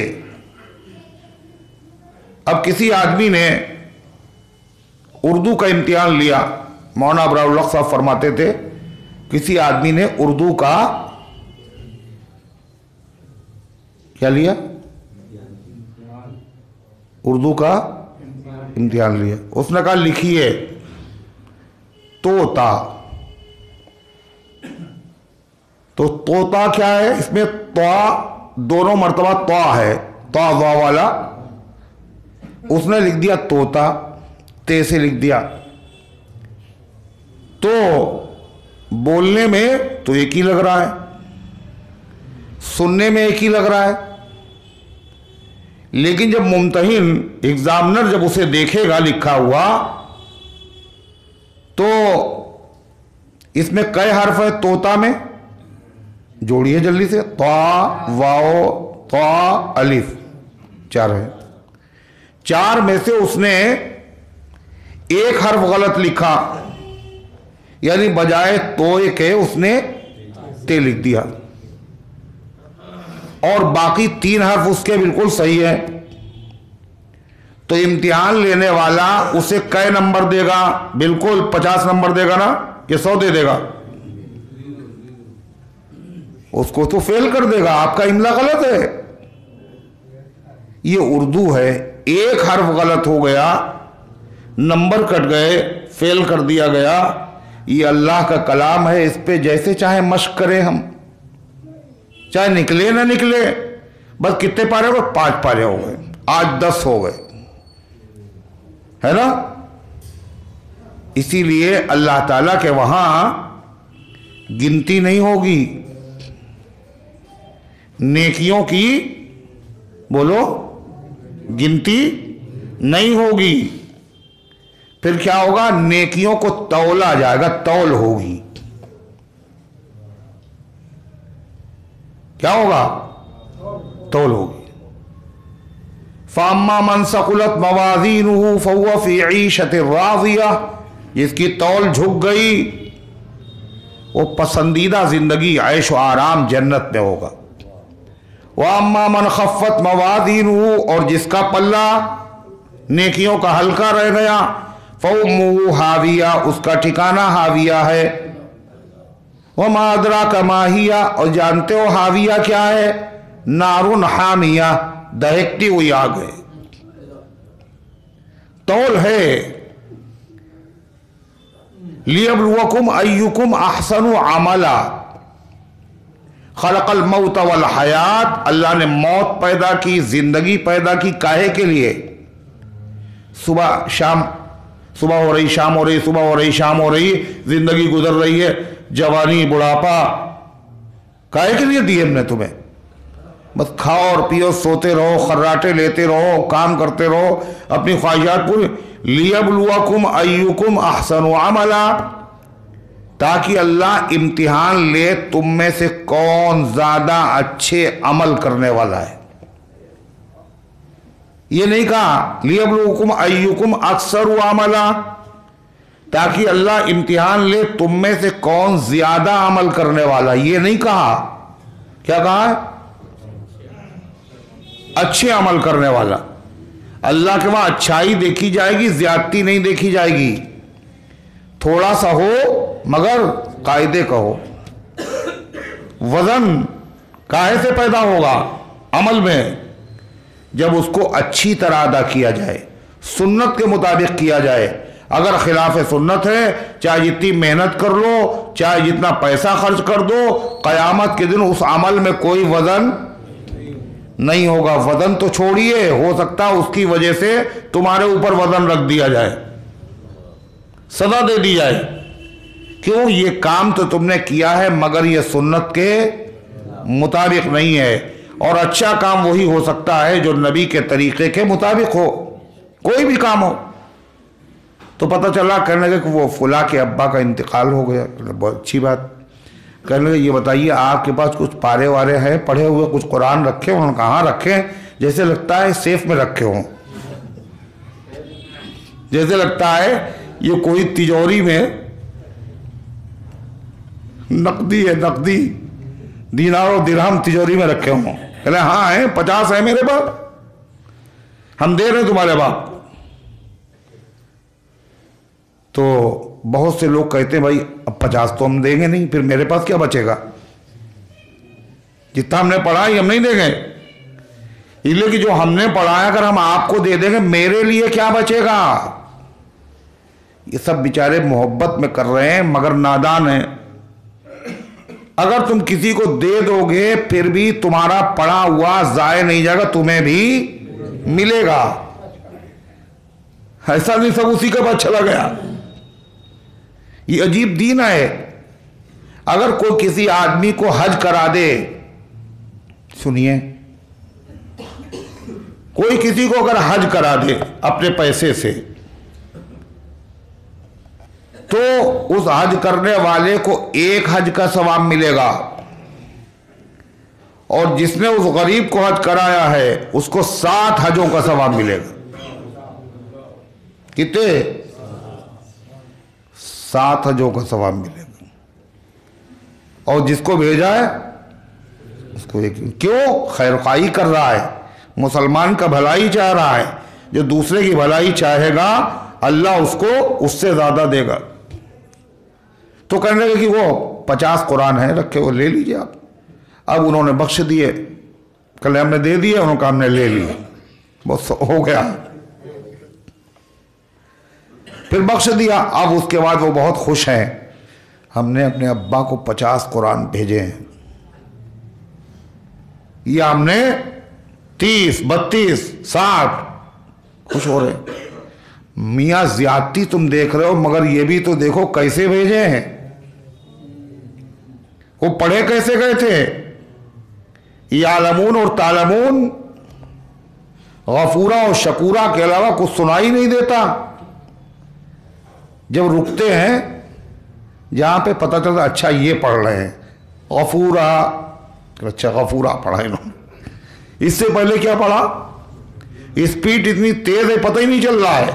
اب کسی آدمی نے اردو کا امتحان لیا، مولانا ابرار الحق صاحب فرماتے تھے کسی آدمی نے اردو کا کیا لیا؟ اردو کا امتحان لیا. اس نے کہا لکھیے طوطا. تو طوطا کیا ہے؟ اس میں طا دونوں مرتبہ طا ہے، طا وا والا. اس نے لکھ دیا طوطا، تے سے لکھ دیا. تو بولنے میں تو ایک ہی لگ رہا ہے، سننے میں ایک ہی لگ رہا ہے، لیکن جب ممتحن ایگزامنر جب اسے دیکھے گا لکھا ہوا تو اس میں کئی حرف ہے طوطا میں؟ جوڑیے جلدی سے. طا واو طا الف، 4 ہے. 4 میں سے اس نے ایک حرف غلط لکھا، یعنی بجائے توئے کے اس نے تے لکھ دیا، اور باقی 3 حرف اس کے بالکل صحیح ہیں. تو امتحان لینے والا اسے کئے نمبر دے گا؟ بالکل 50 نمبر دے گا نا، کہ 100 دے دے گا؟ اس کو تو فیل کر دے گا، آپ کا املا غلط ہے. یہ اردو ہے، ایک حرف غلط ہو گیا، نمبر کٹ گئے، فیل کر دیا گیا. یہ اللہ کا کلام ہے، اس پہ جیسے چاہے مشق کریں ہم، چاہے نکلے نہ نکلے. بس کتنے پارے ہو گئے؟ 5 پارے ہو گئے، آج 10 ہو گئے، ہے نا. اسی لیے اللہ تعالیٰ کے وہاں گنتی نہیں ہوگی، نیکیوں کی بولو گنتی نہیں ہوگی. پھر کیا ہوگا؟ نیکیوں کو تولا جائے گا، تول ہوگی. کیا ہوگا؟ تول ہوگی. فَأَمَّا مَنْ ثَقُلَتْ مَوَازِينُهُ فَهُوَ فِي عِيشَةٍ رَاضِيَةٍ، جس کی تول جھک گئی وہ پسندیدہ زندگی عیش و آرام جنت میں ہوگا. وَأَمَّا مَنْ خَفَّتْ مَوَازِينُهُ، اور جس کا پلہ نیکیوں کا ہلکا رہ گیا، فَأُمُّهُ ہاویہ، اس کا ٹھکانہ ہاویہ ہے. وَمَا أَدْرَاكَ مَا هِيَ، اور جانتے ہو ہاویہ کیا ہے؟ نارٌ حامیہ، دہکتی ہوئی آگ ہے. تول ہے. لِيَبْلُوَكُمْ أَيُّكُمْ أَحْسَنُ عَمَلًا، خلق الموت والحیات، اللہ نے موت پیدا کی، زندگی پیدا کی، کاہے کے لیے؟ صبح شام، صبح ہو رہی شام ہو رہی، صبح ہو رہی شام ہو رہی، زندگی گزر رہی ہے، جوانی بڑھاپا، کاہے کے لیے دی ہم نے تمہیں؟ بس کھاؤ اور پیو، سوتے رہو، خراٹے لیتے رہو، کام کرتے رہو، اپنی خواہشات پوری. لیبلوکم ایکم احسن عملا، تاکہ اللہ امتحان لے تم میں سے کون زیادہ اچھے عمل کرنے والا ہے. یہ نہیں کہا لیبلوکم ایکم اکثر عملا، تاکہ اللہ امتحان لے تم میں سے کون زیادہ عمل کرنے والا. یہ نہیں کہا. کیا کہا ہے؟ اچھے عمل کرنے والا. اللہ کے وہاں اچھائی دیکھی جائے گی، زیادتی نہیں دیکھی جائے گی. تھوڑا سا ہو مگر قاعدے کا ہو. وزن کاہے سے پیدا ہوگا؟ عمل میں، جب اس کو اچھی طرح ادا کیا جائے، سنت کے مطابق کیا جائے. اگر خلاف سنت ہے، چاہے جتنی محنت کر لو، چاہے جتنا پیسہ خرچ کر دو، قیامت کے دن اس عمل میں کوئی وزن نہیں ہوگا. وزن تو چھوڑیے، ہو سکتا ہے اس کی وجہ سے تمہارے اوپر وزن رکھ دیا جائے، سزا دے دی جائے. کیوں؟ یہ کام تو تم نے کیا ہے مگر یہ سنت کے مطابق نہیں ہے. اور اچھا کام وہی ہو سکتا ہے جو نبی کے طریقے کے مطابق ہو. کوئی بھی کام ہو. تو پتہ چلا، کہنے لگے کہ وہ فلاں کے ابا کا انتقال ہو گیا. بہت اچھی بات. کہنے لگے یہ بتائیے آپ کے پاس کچھ پارے وارے ہیں پڑھے ہوئے، کچھ قرآن رکھے؟ انہوں نے کہاں رکھے؟ جیسے لگتا ہے سیف میں رکھے ہوں، جیسے لگتا ہے یہ کوئی تجوری میں نقدی ہے، نقدی دینار و درہم تجوری میں رکھے ہوں. کہنے ہاں ہیں، 50 ہیں میرے پاس، ہم دے رہے ہیں تمہارے باپ. تو بہت سے لوگ کہتے ہیں بھائی اب 50 تو ہم دیں گے نہیں، پھر میرے پاس کیا بچے گا؟ جتنا ہم نے پڑھا ہم نہیں دیں گے. اس لیے کہ جو ہم نے پڑھا ہے اگر ہم آپ کو دے دیں گے، میرے لیے کیا بچے گا؟ یہ سب بیچارے محبت میں کر رہے ہیں مگر نادان ہیں. اگر تم کسی کو دے دو گے پھر بھی تمہارا پڑھا ہوا ضائع نہیں جائے گا، تمہیں بھی ملے گا. ایسا نہیں سب اسی کا پاس چلا گیا. یہ عجیب دین ہے. اگر کوئی کسی آدمی کو حج کرا دے، سنیے، کوئی کسی کو اگر حج کرا دے اپنے پیسے سے، تو اس حج کرنے والے کو 1 حج کا ثواب ملے گا، اور جس نے اس غریب کو حج کرایا ہے اس کو 7 حجوں کا ثواب ملے گا. کتنے؟ 7 حجوں کا ثواب ملے گا. اور جس کو بھیجا ہے اس کو کیوں؟ خیر خواہی کر رہا ہے، مسلمان کا بھلائی چاہ رہا ہے. جو دوسرے کی بھلائی چاہے گا اللہ اس کو اس سے زیادہ دے گا. تو کہنے لگے کہ وہ 50 قرآن ہیں رکھے، وہ لے لیجئے آپ. اب انہوں نے بخش دیے، کل ہم نے دے دیے، انہوں نے کہا ہم نے لے لیے، بس ہو گیا، پھر بخش دیا. اب اس کے بعد وہ بہت خوش ہیں، ہم نے اپنے ابا کو 50 قرآن بھیجے ہیں، یہ ہم نے 30 32 60 خوش ہو رہے. میاں زیادتی تم دیکھ رہے ہو مگر یہ بھی تو دیکھو کیسے بھیجے ہیں. وہ پڑھے کیسے گئے تھے؟ یعلمون اور تعلمون، غفورا اور شکورا کے علاوہ کچھ سنائی نہیں دیتا. جب رکتے ہیں جہاں پہ پتہ چلتا اچھا یہ پڑھ رہے ہیں غفورا، اچھا غفورا پڑھا انہوں نے، اس سے پہلے کیا پڑھا؟ اسپیڈ اتنی تیز ہے پتہ ہی نہیں چل رہا ہے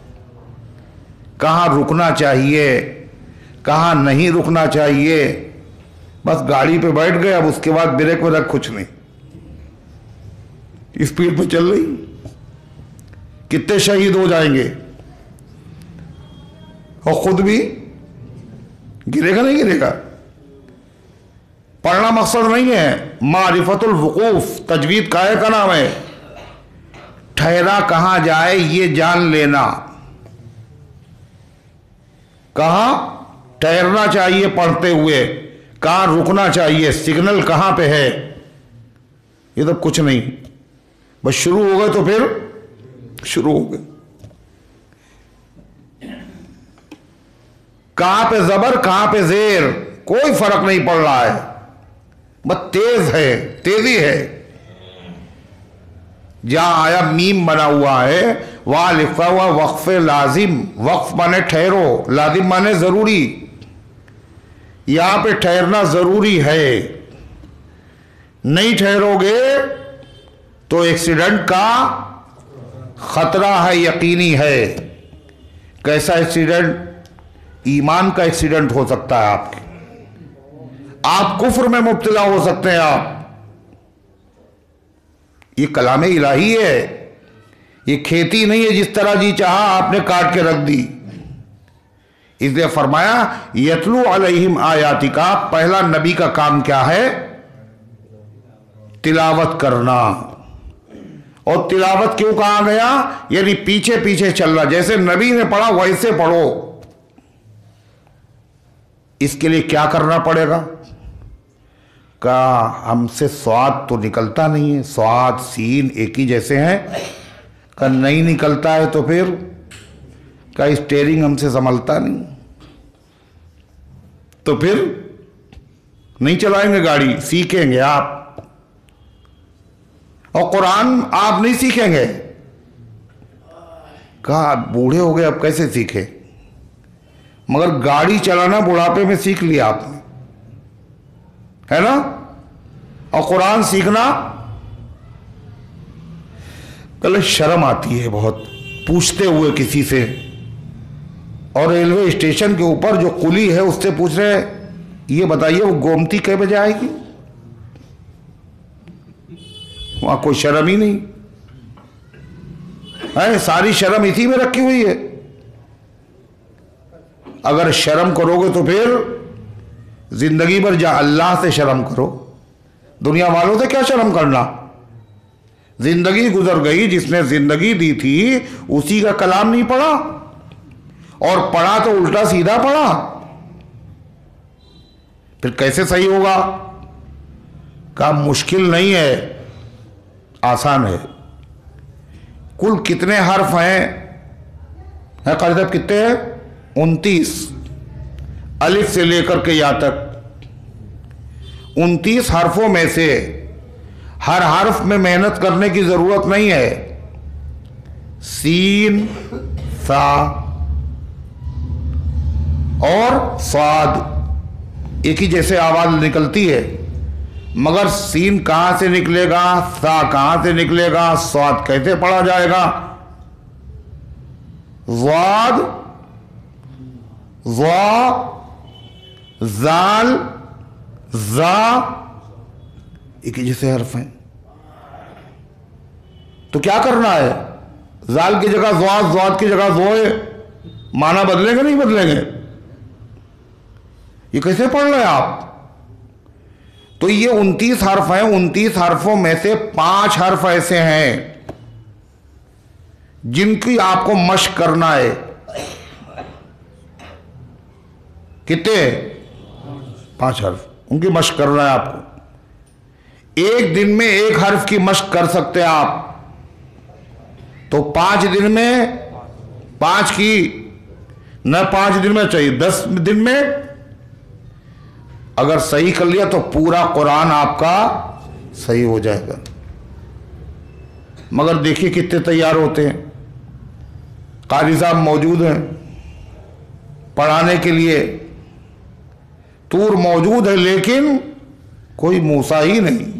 کہاں رکنا چاہیے کہاں نہیں رکنا چاہیے، بس گاڑی پہ بیٹھ گئے، اب اس کے بعد بریک وریک کچھ نہیں، اسپیڈ پہ چل رہی، کتنے شہید ہو جائیں گے، اور خود بھی گرے گا نہیں گرے گا۔ پڑھنا مقصد نہیں ہے، معرفت الوقوف تجوید کائے کا نام ہے، ٹھہرا کہاں جائے یہ جان لینا، کہاں ٹھہرنا چاہیے پڑھتے ہوئے، کہاں رکنا چاہیے، سگنل کہاں پہ ہے، یہ تو کچھ نہیں، بس شروع ہو گئے تو پھر شروع ہو گئے، کہاں پہ زبر کہاں پہ زیر کوئی فرق نہیں پڑ رہا ہے، بس تیز ہے، تیزی ہے، جہاں آیا میم بنا ہوا ہے وہاں لکھا ہوا وقف لازم، وقف مانے ٹھہرو، لازم مانے ضروری، یہاں پہ ٹھہرنا ضروری ہے، نہیں ٹھہرو گے تو ایکسیڈنٹ کا خطرہ ہے، یقینی ہے۔ کیسا ایکسیڈنٹ؟ ایمان کا ایکسیڈنٹ ہو سکتا ہے، آپ کفر میں مبتلا ہو سکتے ہیں، آپ یہ کلام الہی ہے، یہ کھیتی نہیں ہے جس طرح جی چاہا آپ نے کاٹ کے رکھ دی۔ اس لیے فرمایا یتلو علیہم آیاتی کا پہلا نبی کا کام کیا ہے؟ تلاوت کرنا، اور تلاوت کیوں کہا گیا؟ یعنی پیچھے پیچھے چلنا، جیسے نبی نے پڑھا ویسے پڑھو۔ اس کے لیے کیا کرنا پڑے گا؟ کہا ہم سے سواد تو نکلتا نہیں ہے، سواد سین ایک ہی جیسے ہیں، کہا نہیں نکلتا ہے تو پھر کہا اسٹیئرنگ ہم سے سنبھلتا نہیں، تو پھر نہیں چلائیں گے گاڑی، سیکھیں گے آپ، اور قرآن آپ نہیں سیکھیں گے۔ کہا آپ بوڑھے ہو گئے اب کیسے سیکھیں؟ مگر گاڑی چلانا بڑھاپے میں سیکھ لیا آپ نے، ہے نا، اور قرآن سیکھنا کل شرم آتی ہے بہت پوچھتے ہوئے کسی سے، اور ریلوے اسٹیشن کے اوپر جو قلی ہے اس سے پوچھ رہے یہ بتائیے وہ گومتی کئے بجے آئے گی؟ وہاں کوئی شرم ہی نہیں ہے، ساری شرم اسی میں رکھی ہوئی ہے۔ اگر شرم کرو گے تو پھر زندگی بھر جا اللہ سے شرم کرو، دنیا والوں سے کیا شرم کرنا؟ زندگی گزر گئی، جس نے زندگی دی تھی اسی کا کلام نہیں پڑھا، اور پڑھا تو الٹا سیدھا پڑھا، پھر کیسے صحیح ہوگا؟ کام مشکل نہیں ہے، آسان ہے۔ کل کتنے حرف ہیں قاری صاحب؟ کتنے ہیں؟ 29، الف سے لے کر کے یا تک 29 حرفوں میں سے ہر حرف میں محنت کرنے کی ضرورت نہیں ہے۔ سین، سا اور صاد ایک ہی جیسے آواز نکلتی ہے، مگر سین کہاں سے نکلے گا، سا کہاں سے نکلے گا، صاد کیسے پڑھا جائے گا؟ ضاد، ضا، زال، زا ایک ہی جیسے حرف ہیں، تو کیا کرنا ہے؟ زال کی جگہ ضاد، ضاد کی جگہ ضوئے، معنی بدلیں گے نہیں بدلیں گے؟ یہ کیسے پڑھ رہے ہیں آپ؟ تو یہ 29 حرف ہیں، 29 حرفوں میں سے 5 حرف ایسے ہیں جن کی آپ کو مشق کرنا ہے۔ کتنے؟ 5 حرف، ان کی مشق کرنا ہے آپ کو۔ ایک دن میں ایک حرف کی مشق کر سکتے ہیں آپ، تو 5 دن میں 5 کی، نہ 5 دن میں چاہیے 10 دن میں اگر صحیح کر لیا تو پورا قرآن آپ کا صحیح ہو جائے گا۔ مگر دیکھیے کتنے تیار ہوتے ہیں، قاری صاحب موجود ہیں، پڑھانے کے لیے. طور موجود ہے لیکن کوئی موسیٰ ہی نہیں.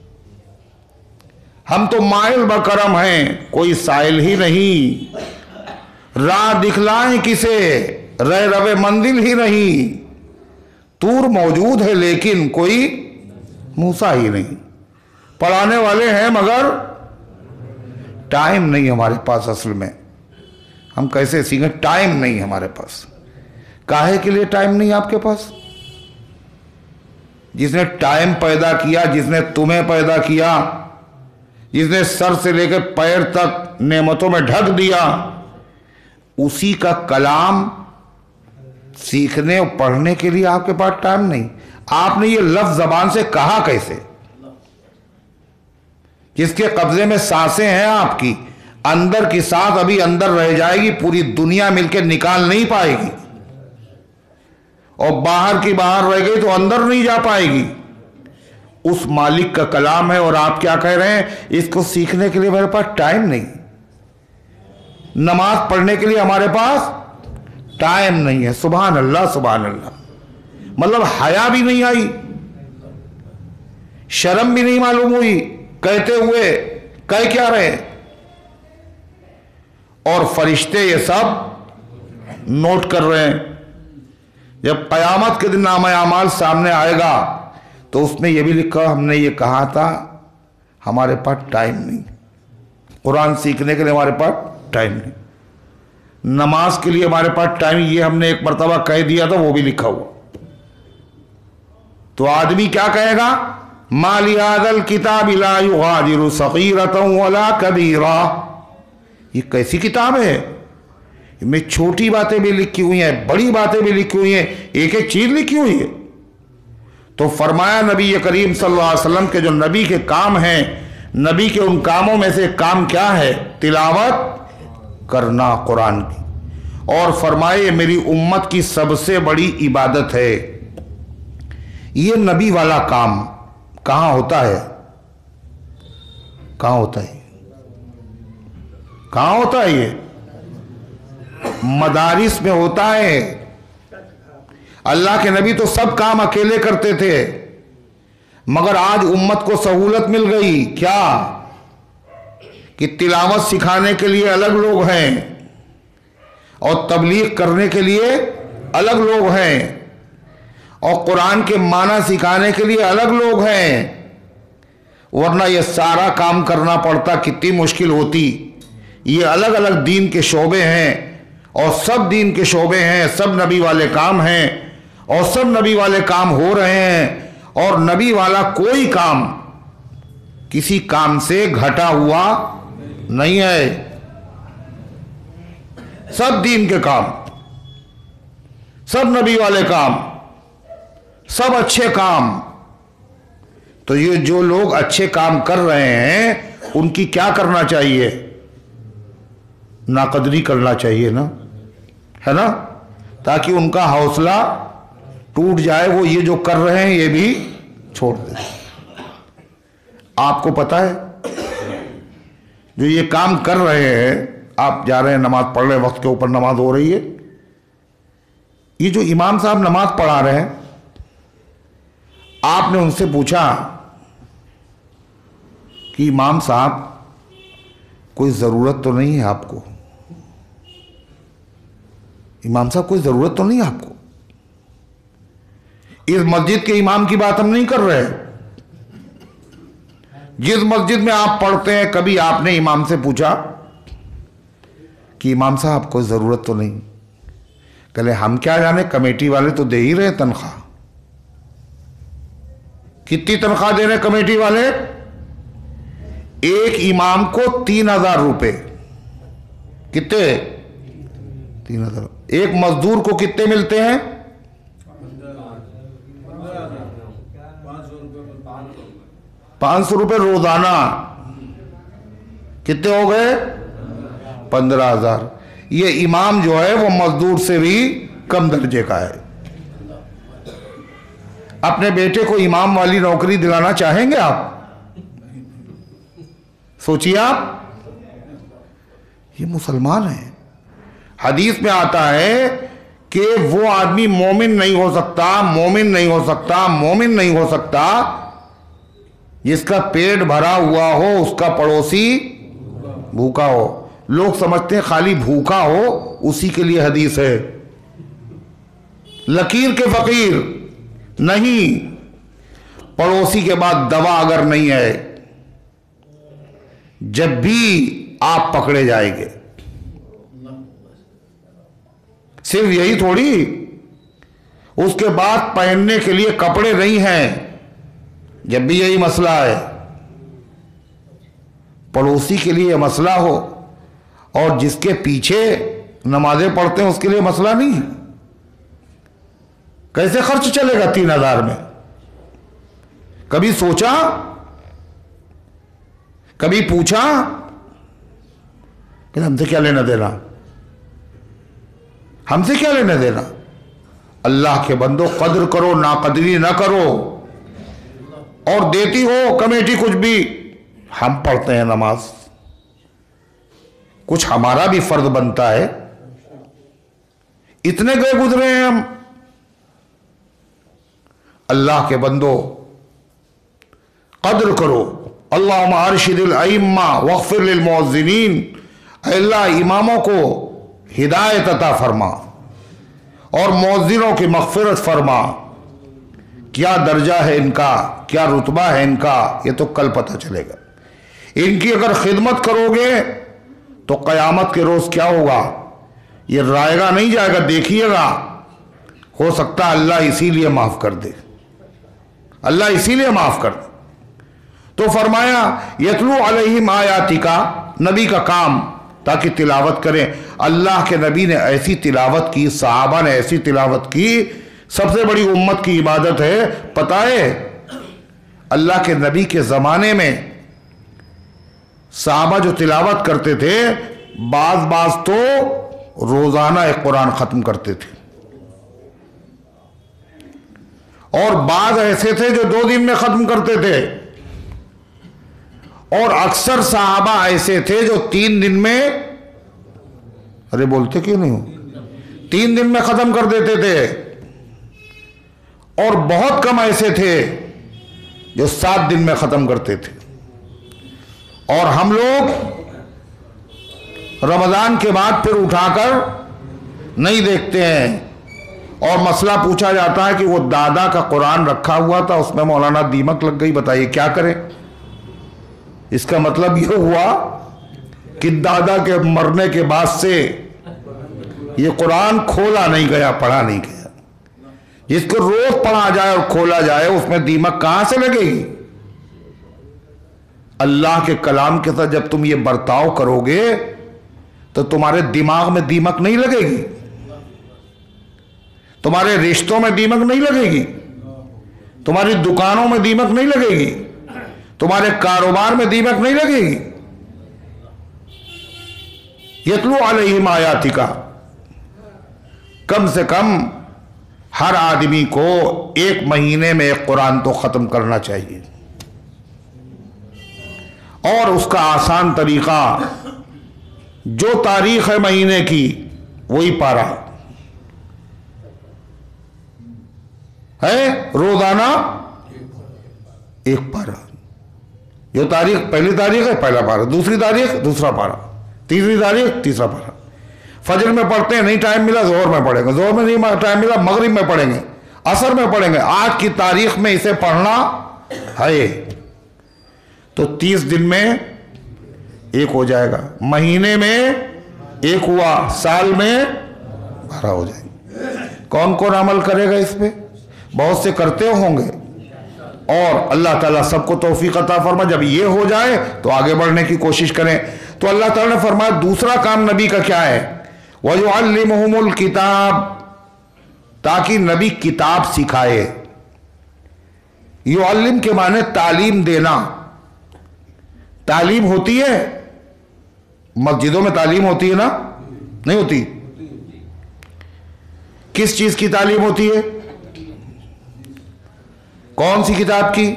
ہم تو مائل بکرم ہیں, کوئی سائل ہی نہیں. راہ دکھلائیں کسے, رہ رو منزل ہی نہیں. طور موجود ہے لیکن کوئی موسیٰ ہی نہیں. پڑھانے والے ہیں مگر ٹائم نہیں ہمارے پاس. اصل میں ہم کیسے سیکھیں, ٹائم نہیں ہمارے پاس. کاہے کے لیے ٹائم نہیں آپ کے پاس؟ جس نے ٹائم پیدا کیا, جس نے تمہیں پیدا کیا, جس نے سر سے لے کے پیر تک نعمتوں میں ڈھک دیا, اسی کا کلام سیکھنے اور پڑھنے کے لیے آپ کے پاس ٹائم نہیں. آپ نے یہ لفظ زبان سے کہا کیسے؟ جس کے قبضے میں سانسیں ہیں آپ کی, اندر کی سانس ابھی اندر رہ جائے گی, پوری دنیا مل کے نکال نہیں پائے گی, اور باہر کی باہر رہ گئی تو اندر نہیں جا پائے گی. اس مالک کا کلام ہے, اور آپ کیا کہہ رہے ہیں, اس کو سیکھنے کے لیے میرے پاس ٹائم نہیں. نماز پڑھنے کے لیے ہمارے پاس ٹائم نہیں ہے. سبحان اللہ سبحان اللہ. مطلب حیا بھی نہیں آئی, شرم بھی نہیں معلوم ہوئی کہتے ہوئے. کہہ کیا رہے؟ اور فرشتے یہ سب نوٹ کر رہے ہیں. جب قیامت کے دن نامہ اعمال سامنے آئے گا تو اس میں یہ بھی لکھا, ہم نے یہ کہا تھا, ہمارے پاس ٹائم نہیں. قرآن سیکھنے کے لیے ہمارے پاس ٹائم نہیں, نماز کے لیے ہمارے پاس ٹائم, یہ ہم نے ایک مرتبہ کہہ دیا تھا, وہ بھی لکھا ہوا. تو آدمی کیا کہے گا, ما لهذا الکتاب لا یغادر صغیرۃ ولا کبیرہ. یہ کیسی کتاب ہے, میں چھوٹی باتیں بھی لکھی ہوئی ہیں, بڑی باتیں بھی لکھی ہوئی ہیں, ایک ایک چیز لکھی ہوئی ہے. تو فرمایا نبی کریم صلی اللہ علیہ وسلم کے جو نبی کے کام ہیں, نبی کے ان کاموں میں سے کام کیا ہے؟ تلاوت کرنا قرآن کی. اور فرمائے میری امت کی سب سے بڑی عبادت ہے. یہ نبی والا کام کہاں ہوتا ہے؟ کہاں ہوتا ہے؟ کہاں ہوتا ہے؟ یہ مدارس میں ہوتا ہے. اللہ کے نبی تو سب کام اکیلے کرتے تھے, مگر آج امت کو سہولت مل گئی. کیا کہ تلاوت سکھانے کے لیے الگ لوگ ہیں, اور تبلیغ کرنے کے لیے الگ لوگ ہیں, اور قرآن کے معنی سکھانے کے لیے الگ لوگ ہیں. ورنہ یہ سارا کام کرنا پڑتا کتنی مشکل ہوتی. یہ الگ الگ دین کے شعبے ہیں, اور سب دین کے شعبے ہیں, سب نبی والے کام ہیں, اور سب نبی والے کام ہو رہے ہیں, اور نبی والا کوئی کام کسی کام سے گھٹا ہوا نہیں ہے. سب دین کے کام, سب نبی والے کام, سب اچھے کام. تو یہ جو لوگ اچھے کام کر رہے ہیں ان کی کیا کرنا چاہیے؟ ناقدری کرنا چاہیے نا, ہے نا, تاکہ ان کا حوصلہ ٹوٹ جائے, وہ یہ جو کر رہے ہیں یہ بھی چھوڑ دیں. آپ کو پتا ہے جو یہ کام کر رہے ہیں, آپ جا رہے ہیں نماز پڑھ رہے ہیں, وقت کے اوپر نماز ہو رہی ہے, یہ جو امام صاحب نماز پڑھا رہے ہیں, آپ نے ان سے پوچھا کہ امام صاحب کوئی ضرورت تو نہیں ہے آپ کو؟ امام صاحب کوئی ضرورت تو نہیں ہے آپ کو؟ اس مسجد کے امام کی بات ہم نہیں کر رہے. جس مسجد میں آپ پڑھتے ہیں, کبھی آپ نے امام سے پوچھا کہ امام صاحب کوئی ضرورت تو نہیں؟ کہلے ہم کیا جانے, کمیٹی والے تو دے ہی رہے تنخواہ. کتنی تنخواہ دے رہے کمیٹی والے؟ ایک امام کو 3000 روپے. کتنے؟ 3000. ایک مزدور کو کتنے ملتے ہیں؟ 500 روپے روزانہ. کتنے ہو گئے؟ 15000. یہ امام جو ہے وہ مزدور سے بھی کم درجے کا ہے. اپنے بیٹے کو امام والی نوکری دلانا چاہیں گے آپ؟ سوچیے آپ. یہ مسلمان ہیں. حدیث میں آتا ہے کہ وہ آدمی مومن نہیں ہو سکتا، مومن نہیں ہو سکتا، مومن نہیں ہو سکتا جس کا پیٹ بھرا ہوا ہو، اس کا پڑوسی بھوکا ہو۔ لوگ سمجھتے ہیں خالی بھوکا ہو اسی کے لیے حدیث ہے، لکیر کے فقیر نہیں، پڑوسی کے بعد دوا اگر نہیں ہے، جب بھی آپ پکڑے جائیں گے۔ صرف یہی تھوڑی، اس کے بعد پہننے کے لیے کپڑے نہیں ہیں، جب بھی یہی مسئلہ ہے۔ پڑوسی کے لیے مسئلہ ہو اور جس کے پیچھے نمازیں پڑھتے ہیں اس کے لیے مسئلہ نہیں، کیسے خرچ چلے گا 3000 میں؟ کبھی سوچا، کبھی پوچھا کہ ہم سے کیا لینا دینا، ہم سے کیا لینا دینا؟ اللہ کے بندو قدر کرو، ناقدری نہ کرو۔ اور دیتی ہو کمیٹی کچھ بھی، ہم پڑھتے ہیں نماز، کچھ ہمارا بھی فرض بنتا ہے، اتنے گئے گزرے ہیں ہم۔ اللہ کے بندو قدر کرو۔ اللہم ارشد الائمہ واغفر للمؤذنین، اے اللہ اماموں کو ہدایت عطا فرما اور مؤذنوں کی مغفرت فرما۔ کیا درجہ ہے ان کا، کیا رتبہ ہے ان کا، یہ تو کل پتہ چلے گا۔ ان کی اگر خدمت کرو گے تو قیامت کے روز کیا ہوگا، یہ رائے گا نہیں جائے گا، دیکھیے گا، ہو سکتا ہے اللہ اسی لیے معاف کر دے، اللہ اسی لیے معاف کر دے۔ تو فرمایا یتلو علیہم آیاتی کا، نبی کا کام تاکہ تلاوت کریں۔ اللہ کے نبی نے ایسی تلاوت کی، صحابہ نے ایسی تلاوت کی، سب سے بڑی امت کی عبادت ہے۔ پتہ ہے اللہ کے نبی کے زمانے میں صحابہ جو تلاوت کرتے تھے، بعض تو روزانہ ایک قرآن ختم کرتے تھے، اور بعض ایسے تھے جو 2 دن میں ختم کرتے تھے، اور اکثر صحابہ ایسے تھے جو 3 دن میں، ارے بولتے کیوں نہیں ہو، 3 دن میں ختم کر دیتے تھے، اور بہت کم ایسے تھے جو 7 دن میں ختم کرتے تھے۔ اور ہم لوگ رمضان کے بعد پھر اٹھا کر نہیں دیکھتے ہیں، اور مسئلہ پوچھا جاتا ہے کہ وہ دادا کا قرآن رکھا ہوا تھا، اس میں مولانا دیمک لگ گئی، بتائیے کیا کریں؟ اس کا مطلب یہ ہوا کہ دادا کے مرنے کے بعد سے یہ قرآن کھولا نہیں گیا، پڑھا نہیں گیا۔ جس کو روز پڑھا جائے اور کھولا جائے اس میں دیمک کہاں سے لگے گی؟ اللہ کے کلام کے ساتھ جب تم یہ برتاؤ کرو گے تو تمہارے دماغ میں دیمک نہیں لگے گی، تمہارے رشتوں میں دیمک نہیں لگے گی، تمہاری دکانوں میں دیمک نہیں لگے گی، تمہارے کاروبار میں دیمک نہیں لگے گی۔ یتلو علیہم آیاتی کا، کم سے کم ہر آدمی کو 1 مہینے میں ایک قرآن تو ختم کرنا چاہیے، اور اس کا آسان طریقہ جو تاریخ ہے مہینے کی وہی پارا ہے، روزانہ 1 پارا، جو تاریخ پہلی تاریخ ہے پہلا پارا، دوسری تاریخ دوسرا پارا، تیسری تاریخ تیسرا پارا۔ فجر میں پڑھتے ہیں، نہیں ٹائم ملا ظہر میں پڑھیں گے، ظہر میں نہیں ٹائم ملا مغرب میں پڑھیں گے، عصر میں پڑھیں گے، آج کی تاریخ میں اسے پڑھنا ہے، تو 30 دن میں 1 ہو جائے گا، مہینے میں 1 ہوا، سال میں 12 ہو جائیں گے۔ کون کون عمل کرے گا اس پہ؟ بہت سے کرتے ہوں گے، اور اللہ تعالیٰ سب کو توفیق عطا فرما۔ جب یہ ہو جائے تو آگے بڑھنے کی کوشش کریں۔ تو اللہ تعالیٰ نے فرمایا دوسرا کام نبی کا کیا ہے؟ وَيُعَلِّمُهُمُ الْكِتَابِ، تاکہ نبی کتاب سکھائے۔ یعلم کے معنی تعلیم دینا۔ تعلیم ہوتی ہے، مسجدوں میں تعلیم ہوتی ہے نا؟ نہیں ہوتی؟ کس چیز کی تعلیم ہوتی ہے؟ کون سی کتاب کی؟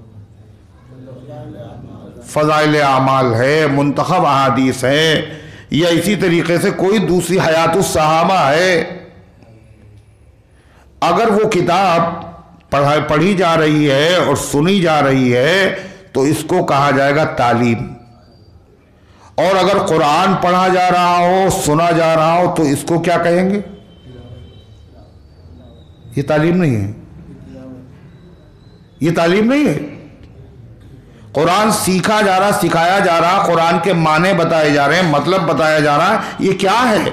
فضائل اعمال ہے، منتخب احادیث ہے، یا اسی طریقے سے کوئی دوسری حیات الصحابہ ہے، اگر وہ کتاب پڑھی جا رہی ہے اور سنی جا رہی ہے تو اس کو کہا جائے گا تعلیم، اور اگر قرآن پڑھا جا رہا ہو، سنا جا رہا ہو تو اس کو کیا کہیں گے؟ یہ تعلیم نہیں ہے، یہ تعلیم نہیں ہے۔ قرآن سیکھا جا رہا، سکھایا جا رہا، قرآن کے معنی بتائے جا رہے ہیں، مطلب بتایا جا رہا ہے، یہ کیا ہے؟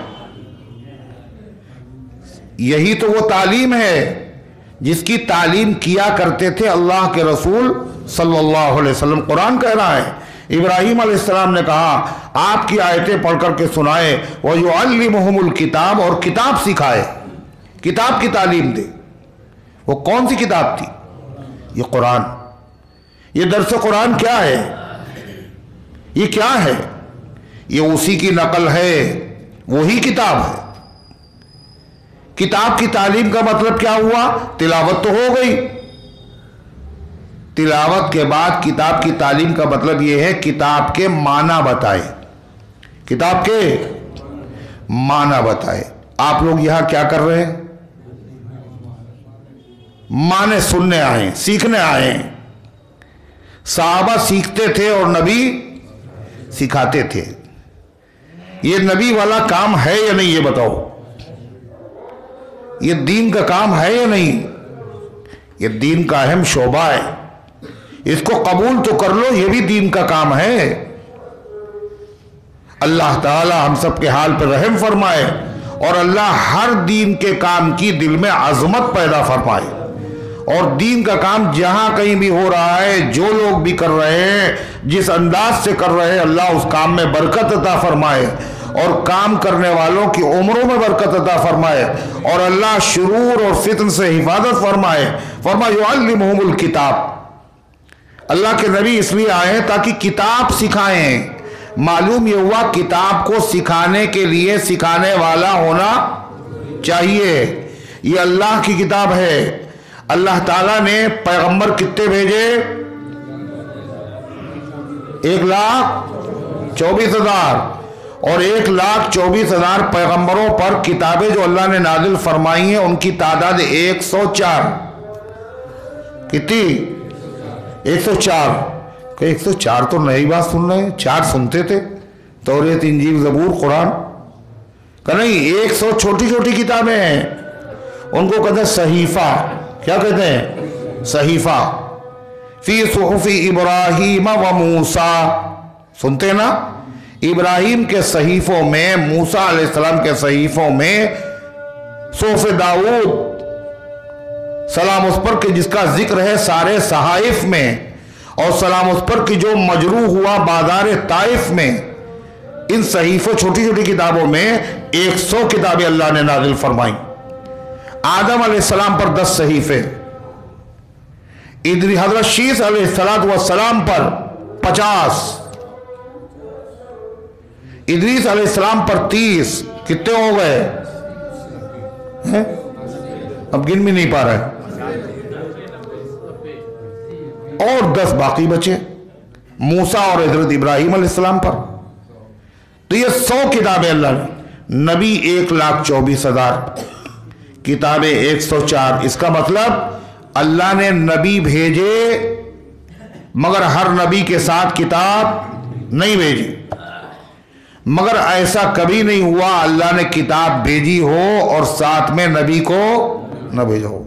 یہی تو وہ تعلیم ہے جس کی تعلیم کیا کرتے تھے اللہ کے رسول صلی اللہ علیہ وسلم۔ قرآن کہہ رہا ہے، ابراہیم علیہ السلام نے کہا آپ کی آیتیں پڑھ کر کے سنائے، وَيُعَلِّمُهُمُ الْكِتَابَ، اور کتاب سکھائے، کتاب کی تعلیم دے۔ وہ کون سی کتاب تھی؟ یہ قرآن۔ یہ درس قرآن کیا ہے؟ یہ کیا ہے؟ یہ اسی کی نقل ہے، وہی کتاب ہے۔ کتاب کی تعلیم کا مطلب کیا ہوا؟ تلاوت تو ہو گئی، تلاوت کے بعد کتاب کی تعلیم کا مطلب یہ ہے کتاب کے معنی بتائے، کتاب کے معنی بتائے۔ آپ لوگ یہاں کیا کر رہے ہیں؟ معنی سننے آئے، سیکھنے آئے ہیں۔ صحابہ سیکھتے تھے اور نبی سکھاتے تھے۔ یہ نبی والا کام ہے یا نہیں یہ بتاؤ؟ یہ دین کا کام ہے یا نہیں؟ یہ دین کا اہم شعبہ ہے، اس کو قبول تو کر لو، یہ بھی دین کا کام ہے۔ اللہ تعالی ہم سب کے حال پر رحم فرمائے، اور اللہ ہر دین کے کام کی دل میں عظمت پیدا فرمائے، اور دین کا کام جہاں کہیں بھی ہو رہا ہے، جو لوگ بھی کر رہے ہیں، جس انداز سے کر رہے ہیں، اللہ اس کام میں برکت عطا فرمائے، اور کام کرنے والوں کی عمروں میں برکت عطا فرمائے، اور اللہ شرور اور فتن سے حفاظت فرمائے۔ فرمایا یعلمہم الکتاب، اللہ کے نبی اس لیے آئے ہیں تاکہ کتاب سکھائیں۔ معلوم یہ ہوا کتاب کو سکھانے کے لیے سکھانے والا ہونا چاہیے۔ یہ اللہ کی کتاب ہے۔ اللہ تعالیٰ نے پیغمبر کتنے بھیجے؟ 1,24,000، اور 1,24,000 پیغمبروں پر کتابیں جو اللہ نے نازل فرمائی ہیں ان کی تعداد 104۔ کتنی؟ 104۔ کہ 104 تو نئی بات سن رہے ہیں، 4 سنتے تھے، توریت، انجیل، زبور، قرآن۔ کہ نہیں، 100 چھوٹی چھوٹی کتابیں ہیں، ان کو کہتے ہیں صحیفہ۔ کیا کہتے ہیں؟ صحیفہ۔ فی صحف ابراہیم و موسیٰ، سنتے ہیں نا؟ ابراہیم کے صحیفوں میں، موسیٰ علیہ السلام کے صحیفوں میں، صحف داؤد سلام اس پر کہ جس کا ذکر ہے سارے صحائف میں، اور سلام اس پر کہ جو مجروح ہوا بازار طائف میں، ان صحیفوں چھوٹی چھوٹی کتابوں میں 100 کتابیں اللہ نے نازل فرمائیں۔ آدم علیہ السلام پر 10 صحیفے، حضرت شیس علیہ السلام پر 50، ادریس علیہ السلام پر 30۔ کتنے ہو گئے؟ اب گن بھی نہیں پا رہے، اور 10 باقی بچے موسیٰ اور حضرت ابراہیم علیہ السلام پر۔ تو یہ 100 کتابیں اللہ نے، نبی 1,24,000، کتابیں 104۔ اس کا مطلب اللہ نے نبی بھیجے مگر ہر نبی کے ساتھ کتاب نہیں بھیجی۔ مگر ایسا کبھی نہیں ہوا اللہ نے کتاب بھیجی ہو اور ساتھ میں نبی کو نہ بھیجا ہو۔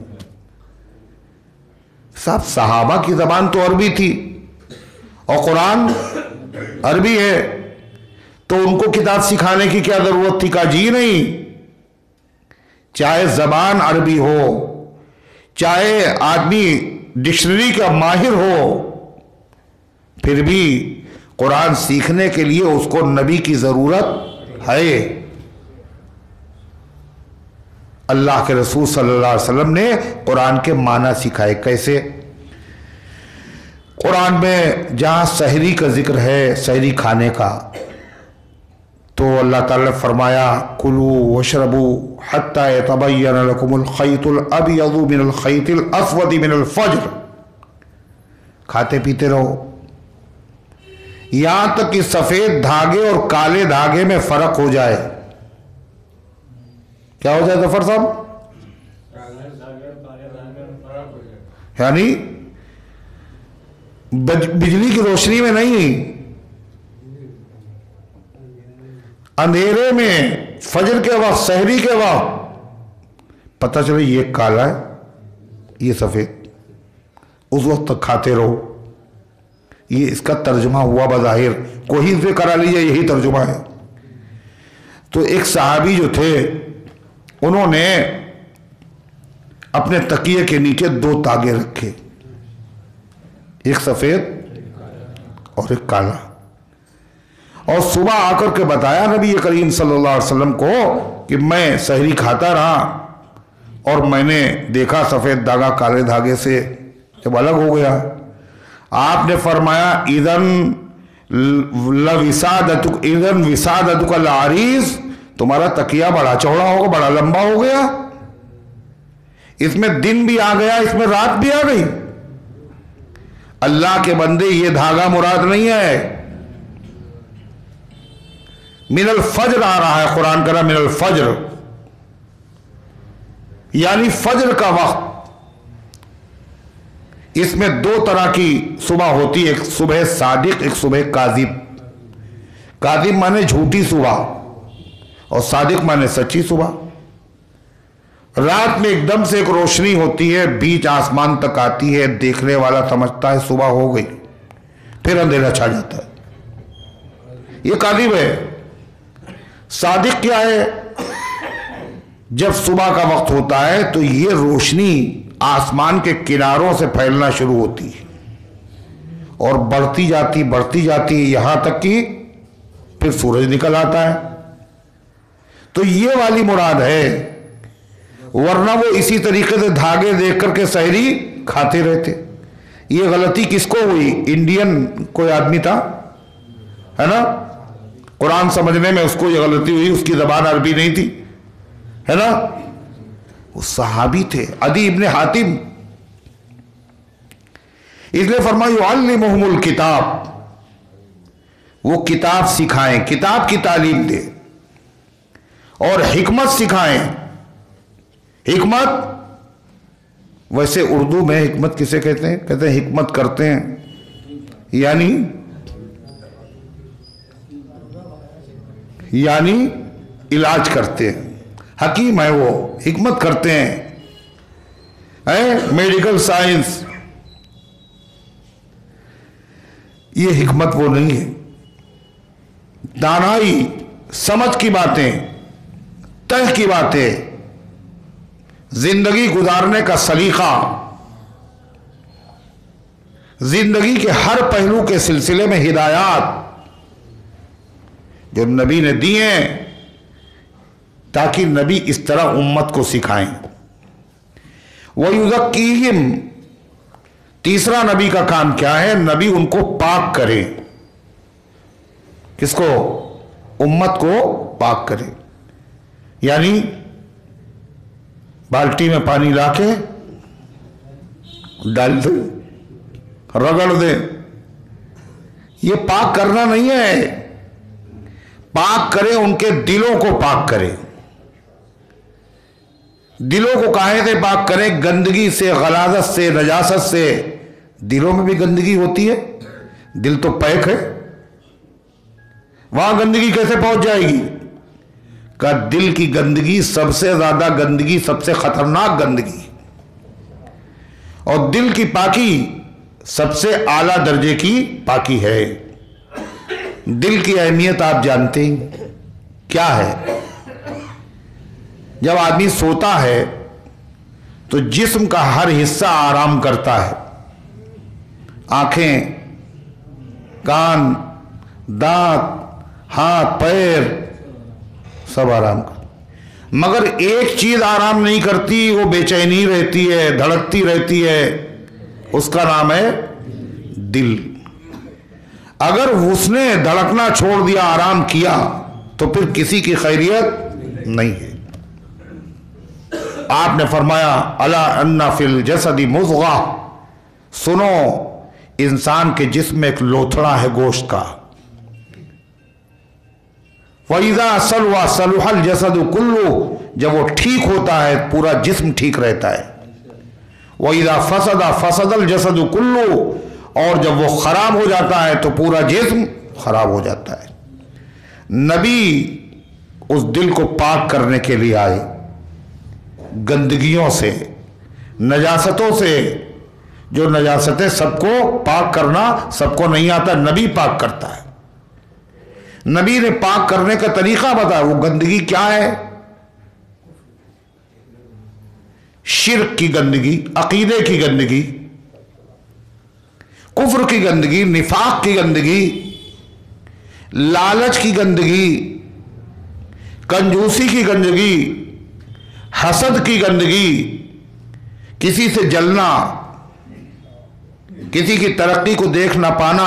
صاحب صحابہ کی زبان تو عربی تھی اور قرآن عربی ہے، تو ان کو کتاب سکھانے کی کیا ضرورت تھی؟ کہا جی نہیں، چاہے زبان عربی ہو، چاہے آدمی ڈکشنری کا ماہر ہو، پھر بھی قرآن سیکھنے کے لیے اس کو نبی کی ضرورت ہے۔ اللہ کے رسول صلی اللہ علیہ وسلم نے قرآن کے معنی سکھائے۔ کیسے؟ قرآن میں جہاں سحری کا ذکر ہے، سحری کھانے کا، تو اللہ تعالیٰ نے فرمایا کلوا واشربوا حتی یتبین لکم الخیط الابیض من الخیط الاسود من الفجر، کھاتے پیتے رہو یہاں تک کہ سفید دھاگے اور کالے دھاگے میں فرق ہو جائے. کیا ہو جائے ظفر صاحب؟ یعنی بجلی کی روشنی میں نہیں، اندھیرے میں فجر کے وقت، سحری کے وقت پتہ چلے یہ کالا ہے یہ سفید، اس وقت تک کھاتے رہو. یہ اس کا ترجمہ ہوا بظاہر، کوئی سے کرا لیجیے یہی ترجمہ ہے. تو ایک صحابی جو تھے انہوں نے اپنے تکیے کے نیچے 2 تاگے رکھے، ایک سفید اور ایک کالا، اور صبح آ کر کے بتایا نبی کریم صلی اللہ علیہ وسلم کو کہ میں سحری کھاتا رہا اور میں نے دیکھا سفید دھاگا کالے دھاگے سے جب الگ ہو گیا. آپ نے فرمایا اذن وسادتک العریض، تمہارا تکیہ بڑا چوڑا ہوگا، بڑا لمبا ہو گیا، اس میں دن بھی آ گیا، اس میں رات بھی آ گئی. اللہ کے بندے یہ دھاگا مراد نہیں ہے. من الفجر آ رہا ہے قرآن کرا، من الفجر یعنی فجر کا وقت. اس میں 2 طرح کی صبح ہوتی ہے، ایک صبح صادق، ایک صبح کاذب. کاذب مانے جھوٹی صبح اور صادق مانے سچی صبح. رات میں ایک دم سے ایک روشنی ہوتی ہے، بیچ آسمان تک آتی ہے، دیکھنے والا سمجھتا ہے صبح ہو گئی، پھر اندھیرا چھا جاتا ہے. یہ کاذب ہے. صادق کیا ہے؟ جب صبح کا وقت ہوتا ہے تو یہ روشنی آسمان کے کناروں سے پھیلنا شروع ہوتی ہے اور بڑھتی جاتی یہاں تک کہ پھر سورج نکل آتا ہے. تو یہ والی مراد ہے، ورنہ وہ اسی طریقے سے دھاگے دیکھ کر کے سحری کھاتے رہتے. یہ غلطی کس کو ہوئی؟ انڈین کوئی آدمی تھا ہے نا، قرآن سمجھنے میں اس کو یہ غلطی ہوئی، اس کی زبان عربی نہیں تھی ہے نا. وہ صحابی تھے عدی ابن حاتم، اس لیے فرمایا یعلمہم الکتاب، وہ کتاب سکھائیں، کتاب کی تعلیم دے اور حکمت سکھائیں. حکمت ویسے اردو میں حکمت کسے کہتے ہیں؟ کہتے ہیں حکمت کرتے ہیں، یعنی علاج کرتے ہیں. حکیم ہے وہ، حکمت کرتے ہیں، میڈیکل سائنس. یہ حکمت وہ نہیں ہے. دانائی، سمجھ کی باتیں، تہ کی باتیں، زندگی گزارنے کا سلیقہ، زندگی کے ہر پہلو کے سلسلے میں ہدایات جو نبی نے دی ہیں تاکہ نبی اس طرح امت کو سکھائیں. وَيُزَكِّيهِمْ، تیسرا نبی کا کام کیا ہے؟ نبی ان کو پاک کرے. کس کو؟ امت کو پاک کرے. یعنی بالٹی میں پانی لا کے ڈال دے، رگڑ دے. یہ پاک کرنا نہیں ہے. پاک کرے، ان کے دلوں کو پاک کرے. دلوں کو کاہے سے پاک کرے؟ گندگی سے، غلاظت سے، نجاست سے. دلوں میں بھی گندگی ہوتی ہے، دل تو پیک ہے، وہاں گندگی کیسے پہنچ جائے گی؟ کہ دل کی گندگی سب سے زیادہ گندگی، سب سے خطرناک گندگی، اور دل کی پاکی سب سے اعلیٰ درجے کی پاکی ہے. دل کی اہمیت آپ جانتے ہیں کیا ہے؟ جب آدمی سوتا ہے تو جسم کا ہر حصہ آرام کرتا ہے. آنکھیں، کان، دانت، ہاتھ، پیر سب آرام کرتے، مگر ایک چیز آرام نہیں کرتی، وہ بے چینی رہتی ہے، دھڑکتی رہتی ہے. اس کا نام ہے دل. اگر اس نے دھڑکنا چھوڑ دیا، آرام کیا، تو پھر کسی کی خیریت نہیں ہے. آپ نے فرمایا الا ان فی الجسد مضغہ، سنو انسان کے جسم میں ایک لوتھڑا ہے گوشت کا. وَإِذَا صَلُّوا صَلُّحَ الْجَسَدُ كُلُّهُ، جب وہ ٹھیک ہوتا ہے پورا جسم ٹھیک رہتا ہے. وَإِذَا فَسَدَ فَسَدَ الْجَسَدُ كُلُّهُ، اور جب وہ خراب ہو جاتا ہے تو پورا جسم خراب ہو جاتا ہے. نبی اس دل کو پاک کرنے کے لیے آئے، گندگیوں سے، نجاستوں سے. جو نجاستیں سب کو پاک کرنا سب کو نہیں آتا، نبی پاک کرتا ہے. نبی نے پاک کرنے کا طریقہ بتایا. وہ گندگی کیا ہے؟ شرک کی گندگی، عقیدے کی گندگی، کفر کی گندگی، نفاق کی گندگی، لالچ کی گندگی، کنجوسی کی گندگی، حسد کی گندگی، کسی سے جلنا، کسی کی ترقی کو دیکھ نہ پانا.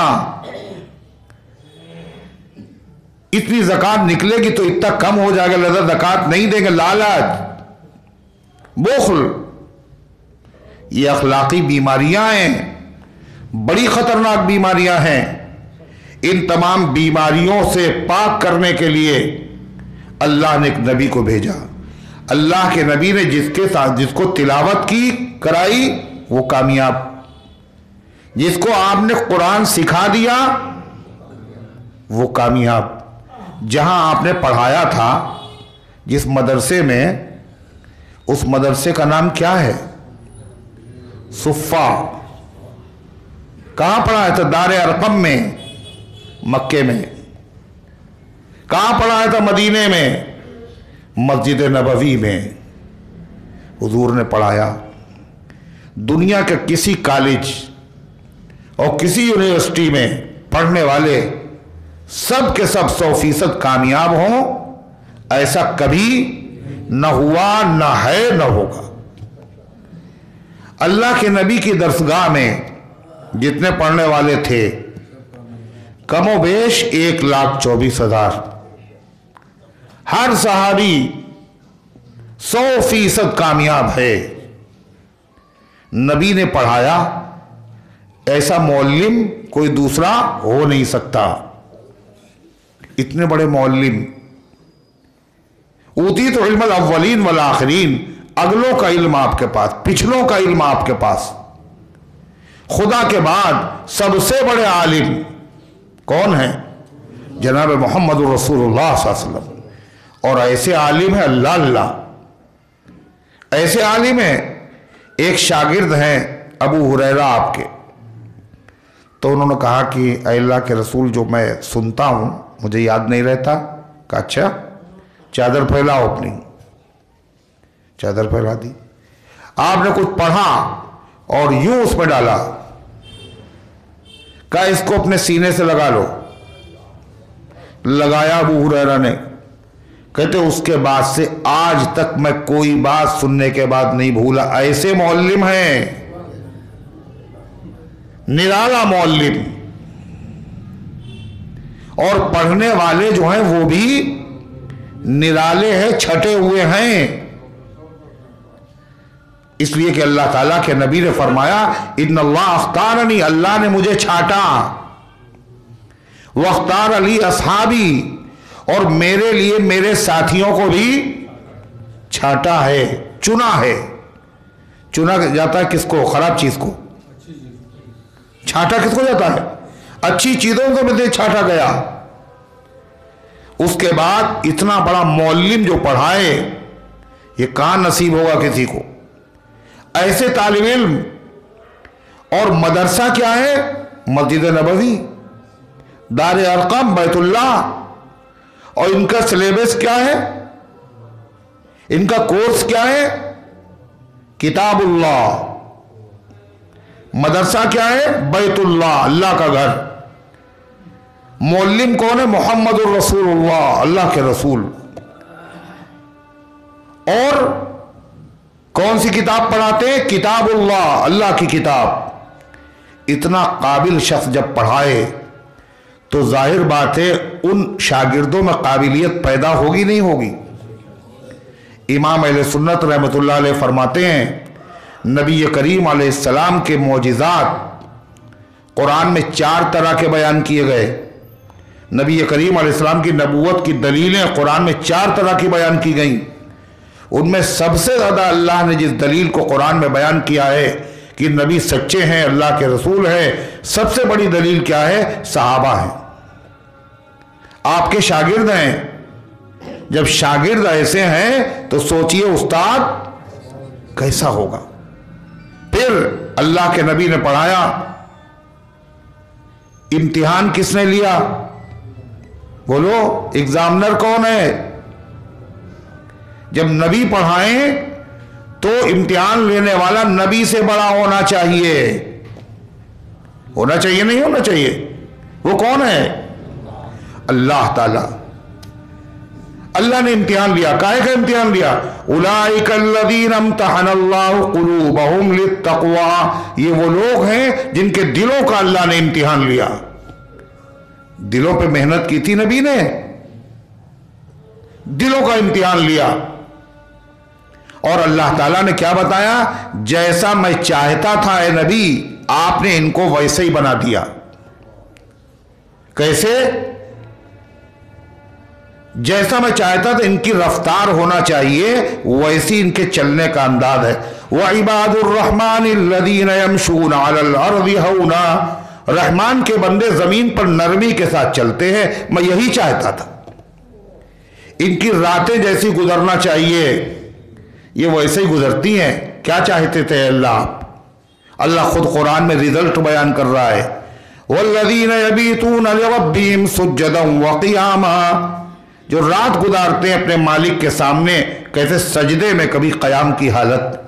اتنی زکوٰۃ نکلے گی تو اتنا کم ہو جائے گا، لہذا زکوٰۃ نہیں دیں گے. لالچ، بخل، یہ اخلاقی بیماریاں ہیں، بڑی خطرناک بیماریاں ہیں. ان تمام بیماریوں سے پاک کرنے کے لیے اللہ نے ایک نبی کو بھیجا. اللہ کے نبی نے جس کے ساتھ جس کو تلاوت کی کرائی وہ کامیاب، جس کو آپ نے قرآن سکھا دیا وہ کامیاب. جہاں آپ نے پڑھایا تھا، جس مدرسے میں، اس مدرسے کا نام کیا ہے؟ صفا. کہاں پڑھایا تھا؟ دار ارقم میں، مکے میں. کہاں پڑھایا تھا؟ مدینے میں، مسجد نبوی میں حضور نے پڑھایا. دنیا کے کسی کالج اور کسی یونیورسٹی میں پڑھنے والے سب کے سب 100% کامیاب ہوں، ایسا کبھی نہ ہوا، نہ ہے، نہ ہوگا. اللہ کے نبی کی درسگاہ میں جتنے پڑھنے والے تھے کم و بیش 1,24,000. ہر صحابی 100% کامیاب ہے. نبی نے پڑھایا، ایسا معلم کوئی دوسرا ہو نہیں سکتا. اتنے بڑے معلم. اوتیت علم الاولین والآخرین، اگلوں کا علم آپ کے پاس، پچھلوں کا علم آپ کے پاس. خدا کے بعد سب سے بڑے عالم کون ہیں؟ جناب محمد رسول اللہ صلی اللہ علیہ وسلم. اور ایسے عالم ہیں اللہ، ایسے عالم ہیں. ایک شاگرد ہیں ابو ہریرہ آپ کے، تو انہوں نے کہا کہ اے اللہ کے رسول، جو میں سنتا ہوں مجھے یاد نہیں رہتا. کہا اچھا، چادر پھیلاؤ. اپنی چادر پھیلا دی. آپ نے کچھ پڑھا اور یوں اس میں ڈالا. کہا اس کو اپنے سینے سے لگا لو. لگایا ابو ہریرہ نے. کہتے اس کے بعد سے آج تک میں کوئی بات سننے کے بعد نہیں بھولا. ایسے معلم ہیں، نرالا معلم. اور پڑھنے والے جو ہیں وہ بھی نرالے ہیں، چھٹے ہوئے ہیں. اس لیے کہ اللہ تعالیٰ کے نبی نے فرمایا ان اللہ اختارنی، اللہ نے مجھے چھاٹا. واختار علی اصحابی، اور میرے لیے میرے ساتھیوں کو بھی چھاٹا ہے، چنا ہے. چنا جاتا ہے کس کو؟ خراب چیز کو. چھاٹا کس کو جاتا ہے؟ اچھی چیزوں کو مجھے چھاٹا گیا. اس کے بعد اتنا بڑا معلم جو پڑھائے، یہ کہاں نصیب ہوگا کسی کو؟ ایسے طالب علم. اور مدرسہ کیا ہے؟ مسجد نبوی، دار ارقم، بیت اللہ. اور ان کا سلیبس کیا ہے؟ ان کا کورس کیا ہے؟ کتاب اللہ. مدرسہ کیا ہے؟ بیت اللہ، اللہ کا گھر. معلم کون ہے؟ محمد الرسول اللہ، اللہ کے رسول. اور کون سی کتاب پڑھاتے ہیں؟ کتاب اللہ، اللہ کی کتاب. اتنا قابل شخص جب پڑھائے تو ظاہر بات ہے ان شاگردوں میں قابلیت پیدا ہوگی نہیں ہوگی؟ امام اہل سنت رحمۃ اللہ علیہ فرماتے ہیں نبی کریم علیہ السلام کے معجزات قرآن میں 4 طرح کے بیان کیے گئے. نبی کریم علیہ السلام کی نبوت کی دلیلیں قرآن میں 4 طرح کی بیان کی گئیں. ان میں سب سے زیادہ اللہ نے جس دلیل کو قرآن میں بیان کیا ہے کہ نبی سچے ہیں، اللہ کے رسول ہیں، سب سے بڑی دلیل کیا ہے؟ صحابہ ہیں، آپ کے شاگرد ہیں. جب شاگرد ایسے ہیں تو سوچئے استاد کیسا ہوگا. پھر اللہ کے نبی نے پڑھایا. امتحان کس نے لیا؟ بولو، ایگزامنر کون ہے؟ جب نبی پڑھائیں تو امتحان لینے والا نبی سے بڑا ہونا چاہیے. ہونا چاہیے نہیں ہونا چاہیے؟ وہ کون ہے؟ اللہ تعالی. اللہ نے امتحان لیا. کائے کا امتحان لیا؟ اولئک الذین امتحن اللہ قلوبہم للتقوی. یہ وہ لوگ ہیں جن کے دلوں کا اللہ نے امتحان لیا. دلوں پہ محنت کی تھی نبی نے، دلوں کا امتحان لیا. اور اللہ تعالیٰ نے کیا بتایا؟ جیسا میں چاہتا تھا اے نبی، آپ نے ان کو ویسے ہی بنا دیا. کیسے؟ جیسا میں چاہتا تھا ان کی رفتار ہونا چاہیے ویسی ان کے چلنے کا انداز ہے. وَعِبَادُ الرَّحْمَنِ الَّذِينَ يَمْشُونَ عَلَى الْأَرْضِ هَوْنًا. رحمان کے بندے زمین پر نرمی کے ساتھ چلتے ہیں. میں یہی چاہتا تھا. ان کی راتیں جیسی گزرنا چاہیے یہ ویسے ہی گزرتی ہیں. کیا چاہتے تھے اللہ؟ اللہ خود قرآن میں رزلٹ بیان کر رہا ہے. وَالَّذِينَ يَبِيتُونَ لِرَبِّهِمْ سُجَّدًا وَقِيَامًا. جو رات گزارتے ہیں اپنے مالک کے سامنے کیسے؟ سجدے میں، کبھی قیام کی حالت.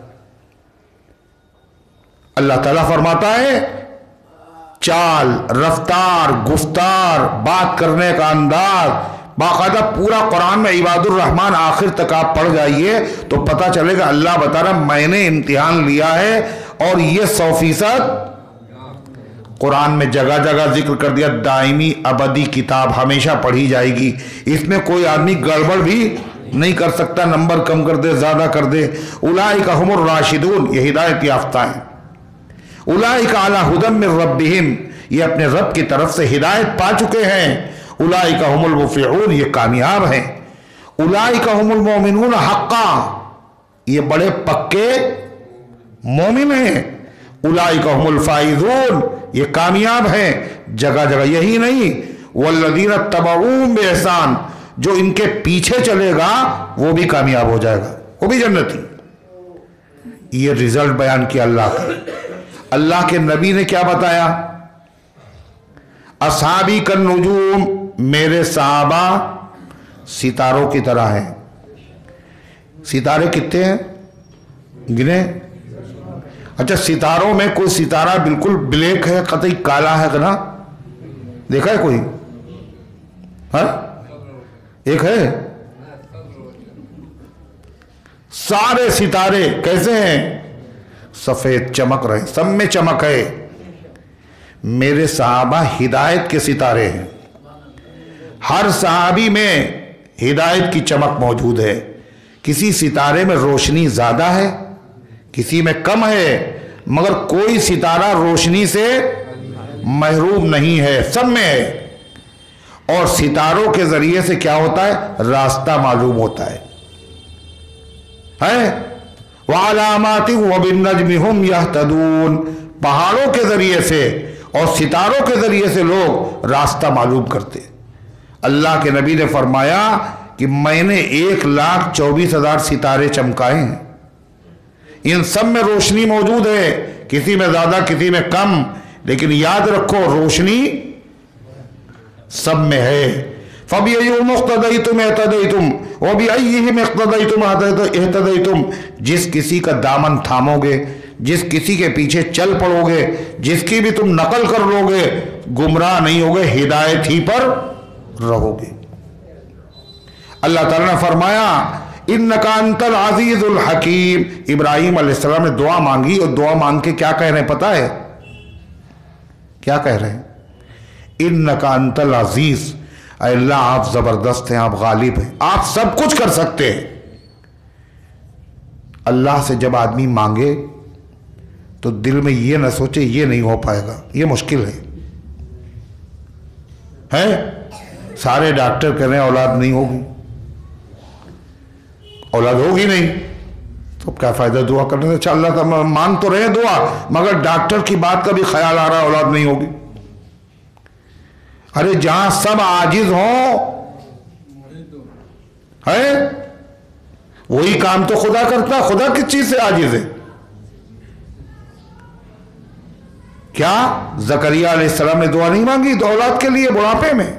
اللہ تعالیٰ فرماتا ہے چال، رفتار، گفتار، بات کرنے کا انداز باقاعدہ پورا قرآن میں عباد الرحمن آخر تک آپ پڑھ جائیے تو پتہ چلے گا اللہ بتا رہا میں نے امتحان لیا ہے اور یہ 100% قرآن میں جگہ جگہ ذکر کر دیا. دائمی ابدی کتاب ہمیشہ پڑھی جائے گی. اس میں کوئی آدمی گڑبڑ بھی نہیں کر سکتا، نمبر کم کر دے، زیادہ کر دے. اولئک هم الراشدون. یہ ہدایت یافتہ ہیں. اولئک علی ھدی من ربہم. یہ اپنے رب کی طرف سے ہدایت پا چکے ہیں. اولئک هم المفلحون. یہ کامیاب ہیں. اولئک هم المؤمنون حقا. یہ بڑے پکے مومن ہیں. اولئک هم الفائزون. یہ کامیاب ہیں. جگہ جگہ یہی نہیں، والذین اتبعوہم بإحسان. جو ان کے پیچھے چلے گا وہ بھی کامیاب ہو جائے گا، وہ بھی جنتی. یہ رزلٹ بیان کیا اللہ کا. اللہ کے نبی نے کیا بتایا؟ اصحابی کالنجوم. میرے صحابہ ستاروں کی طرح ہیں. ستارے کتنے ہیں گنے؟ اچھا، ستاروں میں کوئی ستارہ بالکل بلیک ہے، قطعی کالا ہے کہ نا؟ دیکھا ہے کوئی؟ ہاں ایک ہے. سارے ستارے کیسے ہیں؟ سفید چمک رہے، سب میں چمک ہے. میرے صحابہ ہدایت کے ستارے ہیں. ہر صحابی میں ہدایت کی چمک موجود ہے. کسی ستارے میں روشنی زیادہ ہے، کسی میں کم ہے، مگر کوئی ستارہ روشنی سے محروم نہیں ہے، سب میں ہے. اور ستاروں کے ذریعے سے کیا ہوتا ہے؟ راستہ معلوم ہوتا ہے. وَعَلَامَاتٍ وَبِالنَّجْمِ هُمْ يَهْتَدُونَ. پہاڑوں کے ذریعے سے اور ستاروں کے ذریعے سے لوگ راستہ معلوم کرتے. اللہ کے نبی نے فرمایا کہ میں نے 1,24,000 ستارے چمکائے ہیں. ان سب میں روشنی موجود ہے، کسی میں زیادہ کسی میں کم، لیکن یاد رکھو روشنی سب میں ہے. فَبِأَيِّهِمْ اقْتَدَيْتُمْ اهْتَدَيْتُمْ وَبِأَيِّهِمْ اقْتَدَيْتُمْ اهْتَدَيْتُمْ. جس کسی کا دامن تھامو گے، جس کسی کے پیچھے چل پڑو گے، جس کی بھی تم نقل کر لو گے، گمراہ نہیں ہوگے، ہدایت ہی پر رہو گے. اللہ تعالیٰ نے فرمایا اِنَّكَ أَنْتَ الْعَزِيزُ الْحَكِيمُ. ابراہیم علیہ السلام نے دعا مانگی اور دعا مانگ کے کیا کہہ رہے ہیں پتہ ہے؟ کیا کہہ رہے ہیں؟ اِنَّكَ أَنْتَ الْعَزِيزُ. اے اللہ آپ زبردست ہیں، آپ غالب ہیں، آپ سب کچھ کر سکتے ہیں. اللہ سے جب آدمی مانگے تو دل میں یہ نہ سوچے یہ نہیں ہو پائے گا، یہ مشکل ہے. سارے ڈاکٹر کہہ رہے ہیں اولاد نہیں ہوگی، اولاد ہوگی نہیں، تو کیا فائدہ دعا کرنے سے؟ اچھا اللہ تعالیٰ مان تو رہے دعا، مگر ڈاکٹر کی بات کا بھی خیال آ رہا ہے اولاد نہیں ہوگی۔ ارے جہاں سب عاجز ہوں ہے وہی کام تو خدا کرتا، خدا کس چیز سے عاجز ہے؟ کیا زکریا علیہ السلام نے دعا نہیں مانگی تو اولاد کے لیے بڑھاپے میں؟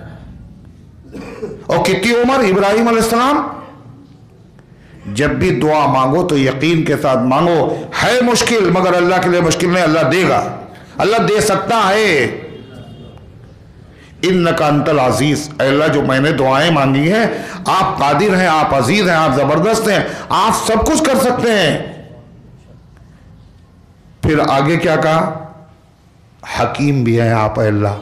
اور کتنی عمر ابراہیم علیہ السلام؟ جب بھی دعا مانگو تو یقین کے ساتھ مانگو، ہے مشکل مگر اللہ کے لیے مشکل نہیں، اللہ دے گا، اللہ دے سکتا ہے۔ انک انت العزیز، اے اللہ جو میں نے دعائیں مانگی ہیں، آپ قادر ہیں، آپ عزیز ہیں، آپ زبردست ہیں، آپ سب کچھ کر سکتے ہیں۔ پھر آگے کیا کہا؟ حکیم بھی ہیں آپ، اے اللہ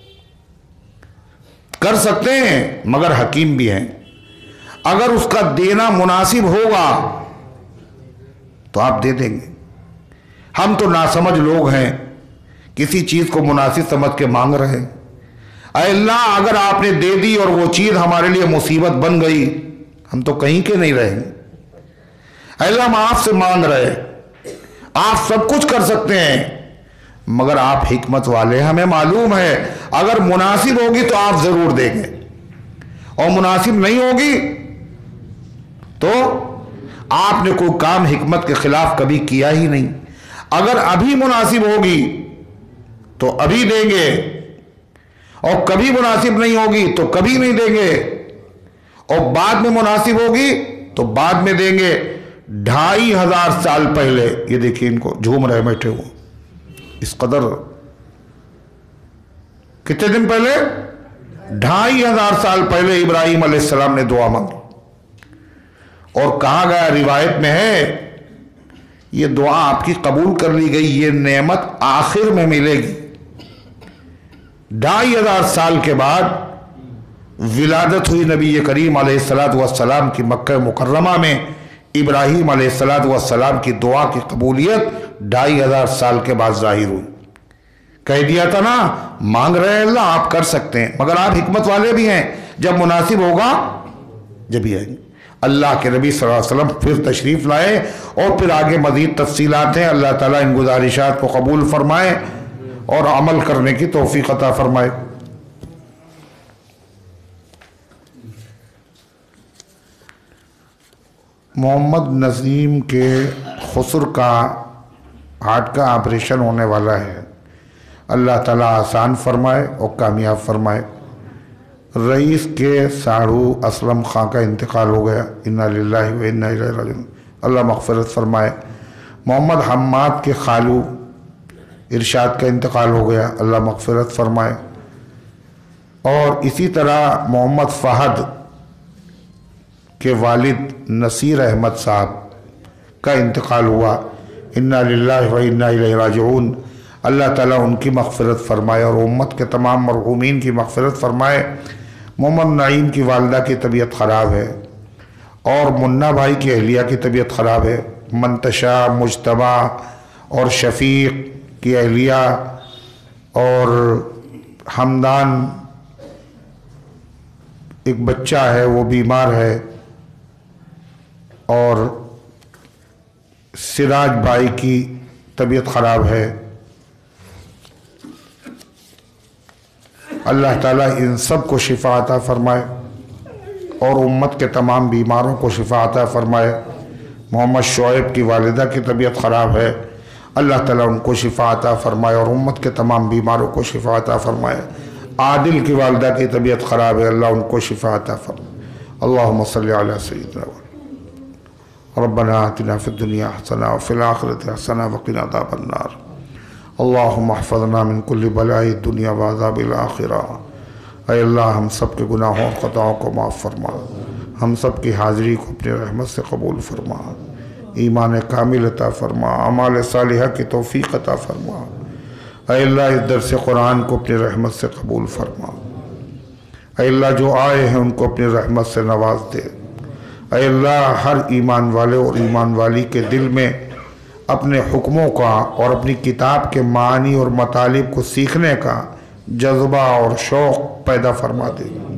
کر سکتے ہیں مگر حکیم بھی ہیں، اگر اس کا دینا مناسب ہوگا تو آپ دے دیں گے۔ ہم تو ناسمجھ لوگ ہیں، کسی چیز کو مناسب سمجھ کے مانگ رہے ہیں۔ اے اللہ اگر آپ نے دے دی اور وہ چیز ہمارے لیے مصیبت بن گئی، ہم تو کہیں کے نہیں رہیں گے۔ اے اللہ ہم آپ سے مانگ رہے ہیں، آپ سب کچھ کر سکتے ہیں مگر آپ حکمت والے، ہمیں معلوم ہے اگر مناسب ہوگی تو آپ ضرور دیں گے، اور مناسب نہیں ہوگی تو آپ نے کوئی کام حکمت کے خلاف کبھی کیا ہی نہیں۔ اگر ابھی مناسب ہوگی تو ابھی دیں گے، اور کبھی مناسب نہیں ہوگی تو کبھی نہیں دیں گے، اور بعد میں مناسب ہوگی تو بعد میں دیں گے۔ 2500 سال پہلے، یہ دیکھیں ان کو جھوم رہے بیٹھے ہوئے، اس قدر کتنے دن پہلے؟ 2500 سال پہلے ابراہیم علیہ السلام نے دعا مانگی، اور کہا گیا روایت میں ہے یہ دعا آپ کی قبول کر لی گئی، یہ نعمت آخر میں ملے گی۔ 2500 سال کے بعد ولادت ہوئی نبی کریم علیہ السلام کی مکہ مکرمہ میں، ابراہیم علیہ السلام کی دعا کی قبولیت 2500 سال کے بعد ظاہر ہوئی۔ کہہ دیا تھا نا مانگ رہے ہیں اللہ آپ کر سکتے ہیں، مگر آپ حکمت والے بھی ہیں، جب مناسب ہوگا جب ہی آئیں گے۔ اللہ کے نبی صلی اللہ علیہ وسلم پھر تشریف لائے، اور پھر آگے مزید تفصیلات ہیں۔ اللہ تعالیٰ ان گزارشات کو قبول فرمائے اور عمل کرنے کی توفیق عطا فرمائے۔ محمد نظیم کے خسر کا ہارٹ کا آپریشن ہونے والا ہے، اللہ تعالیٰ آسان فرمائے اور کامیاب فرمائے۔ رئیس کے ساڑھو اسلم خان کا انتقال ہو گیا، انا للہ و انا الیہ راجعون، اللہ مغفرت فرمائے۔ محمد حماد کے خالو ارشاد کا انتقال ہو گیا، اللہ مغفرت فرمائے۔ اور اسی طرح محمد فہد کے والد نصیر احمد صاحب کا انتقال ہوا، انا للہ و انا الیہ راجعون، اللہ تعالیٰ ان کی مغفرت فرمائے اور امت کے تمام مرحومین کی مغفرت فرمائے۔ محمد نعیم کی والدہ کی طبیعت خراب ہے، اور منا بھائی کی اہلیہ کی طبیعت خراب ہے۔ منتشا، مجتبہ اور شفیق کی اہلیہ اور حمدان ایک بچہ ہے وہ بیمار ہے، اور سراج بھائی کی طبیعت خراب ہے۔ اللہ تعالیٰ ان سب کو شفا عطا فرمائے اور امت کے تمام بیماروں کو شفا عطا فرمائے۔ محمد شعیب کی والدہ کی طبیعت خراب ہے، اللہ تعالیٰ ان کو شفا عطا فرمائے اور امت کے تمام بیماروں کو شفا عطا فرمائے۔ عادل کی والدہ کی طبیعت خراب ہے، اللہ ان کو شفا عطا فرمائے۔ اللہم صلی علی سیدنا ربنا آتنا فی الدنیا حسنہ وفی الآخرۃ حسنہ وقنا عذاب النار۔ اللہم احفظنا من کل بلاء الدنیا وعذاب الآخرہ۔ اے اللہ ہم سب کے گناہوں اور خطاؤں کو معاف فرما، ہم سب کی حاضری کو اپنی رحمت سے قبول فرما، ایمان کامل عطا فرما، اعمال صالحہ کی توفیق عطا فرما۔ اے اللہ اس درس قرآن کو اپنی رحمت سے قبول فرما۔ اے اللہ جو آئے ہیں ان کو اپنی رحمت سے نواز دے۔ اے اللہ ہر ایمان والے اور ایمان والی کے دل میں اپنے حکموں کا اور اپنی کتاب کے معنی اور مطالب کو سیکھنے کا جذبہ اور شوق پیدا فرما دے۔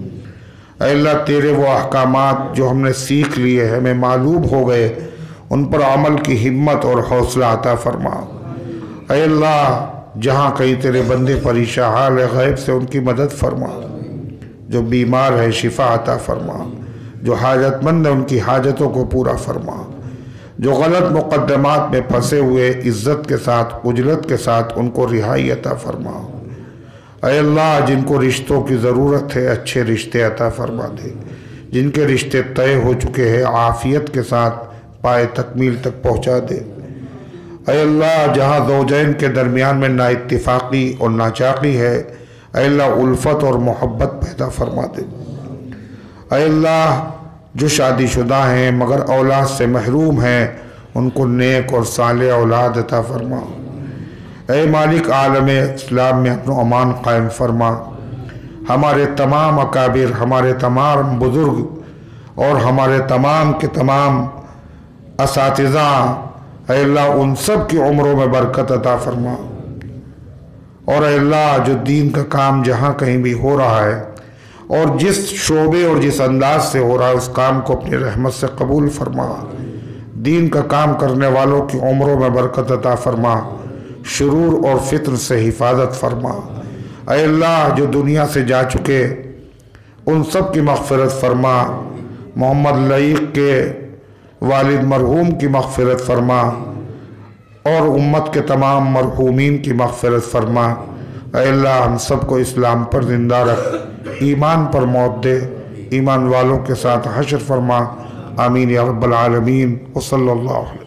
اے اللہ تیرے وہ احکامات جو ہم نے سیکھ لیے ہمیں معلوم ہو گئے، ان پر عمل کی ہمت اور حوصلہ عطا فرما۔ اے اللہ جہاں کہیں تیرے بندے پریشان حال ہے، غیب سے ان کی مدد فرما، جو بیمار ہے شفا عطا فرما، جو حاجت مند ہے ان کی حاجتوں کو پورا فرما، جو غلط مقدمات میں پھنسے ہوئے عزت کے ساتھ اجلت کے ساتھ ان کو رہائی عطا فرما۔ اے اللہ جن کو رشتوں کی ضرورت ہے اچھے رشتے عطا فرما دے، جن کے رشتے طے ہو چکے ہیں عافیت کے ساتھ پائے تکمیل تک پہنچا دے۔ اے اللہ جہاں زوجین کے درمیان میں نا اتفاقی اور ناچاقی ہے، اے اللہ الفت اور محبت پیدا فرما دے۔ اے اللہ جو شادی شدہ ہیں مگر اولاد سے محروم ہیں، ان کو نیک اور صالح اولاد عطا فرما۔ اے مالک عالم اسلام میں امن و امان قائم فرما۔ ہمارے تمام اکابر، ہمارے تمام بزرگ اور ہمارے تمام کے تمام اساتذہ، اے اللہ ان سب کی عمروں میں برکت عطا فرما۔ اور اے اللہ جو دین کا کام جہاں کہیں بھی ہو رہا ہے اور جس شعبے اور جس انداز سے ہو رہا ہے اس کام کو اپنی رحمت سے قبول فرما۔ دین کا کام کرنے والوں کی عمروں میں برکت عطا فرما، شرور اور فتن سے حفاظت فرما۔ اے اللہ جو دنیا سے جا چکے ان سب کی مغفرت فرما، محمد لعیق کے والد مرحوم کی مغفرت فرما اور امت کے تمام مرحومین کی مغفرت فرما۔ اے اللہ ہم سب کو اسلام پر زندہ رکھ، ایمان پر موت دے، ایمان والوں کے ساتھ حشر فرما، آمین یا رب العالمین، وصلی اللہ علیہ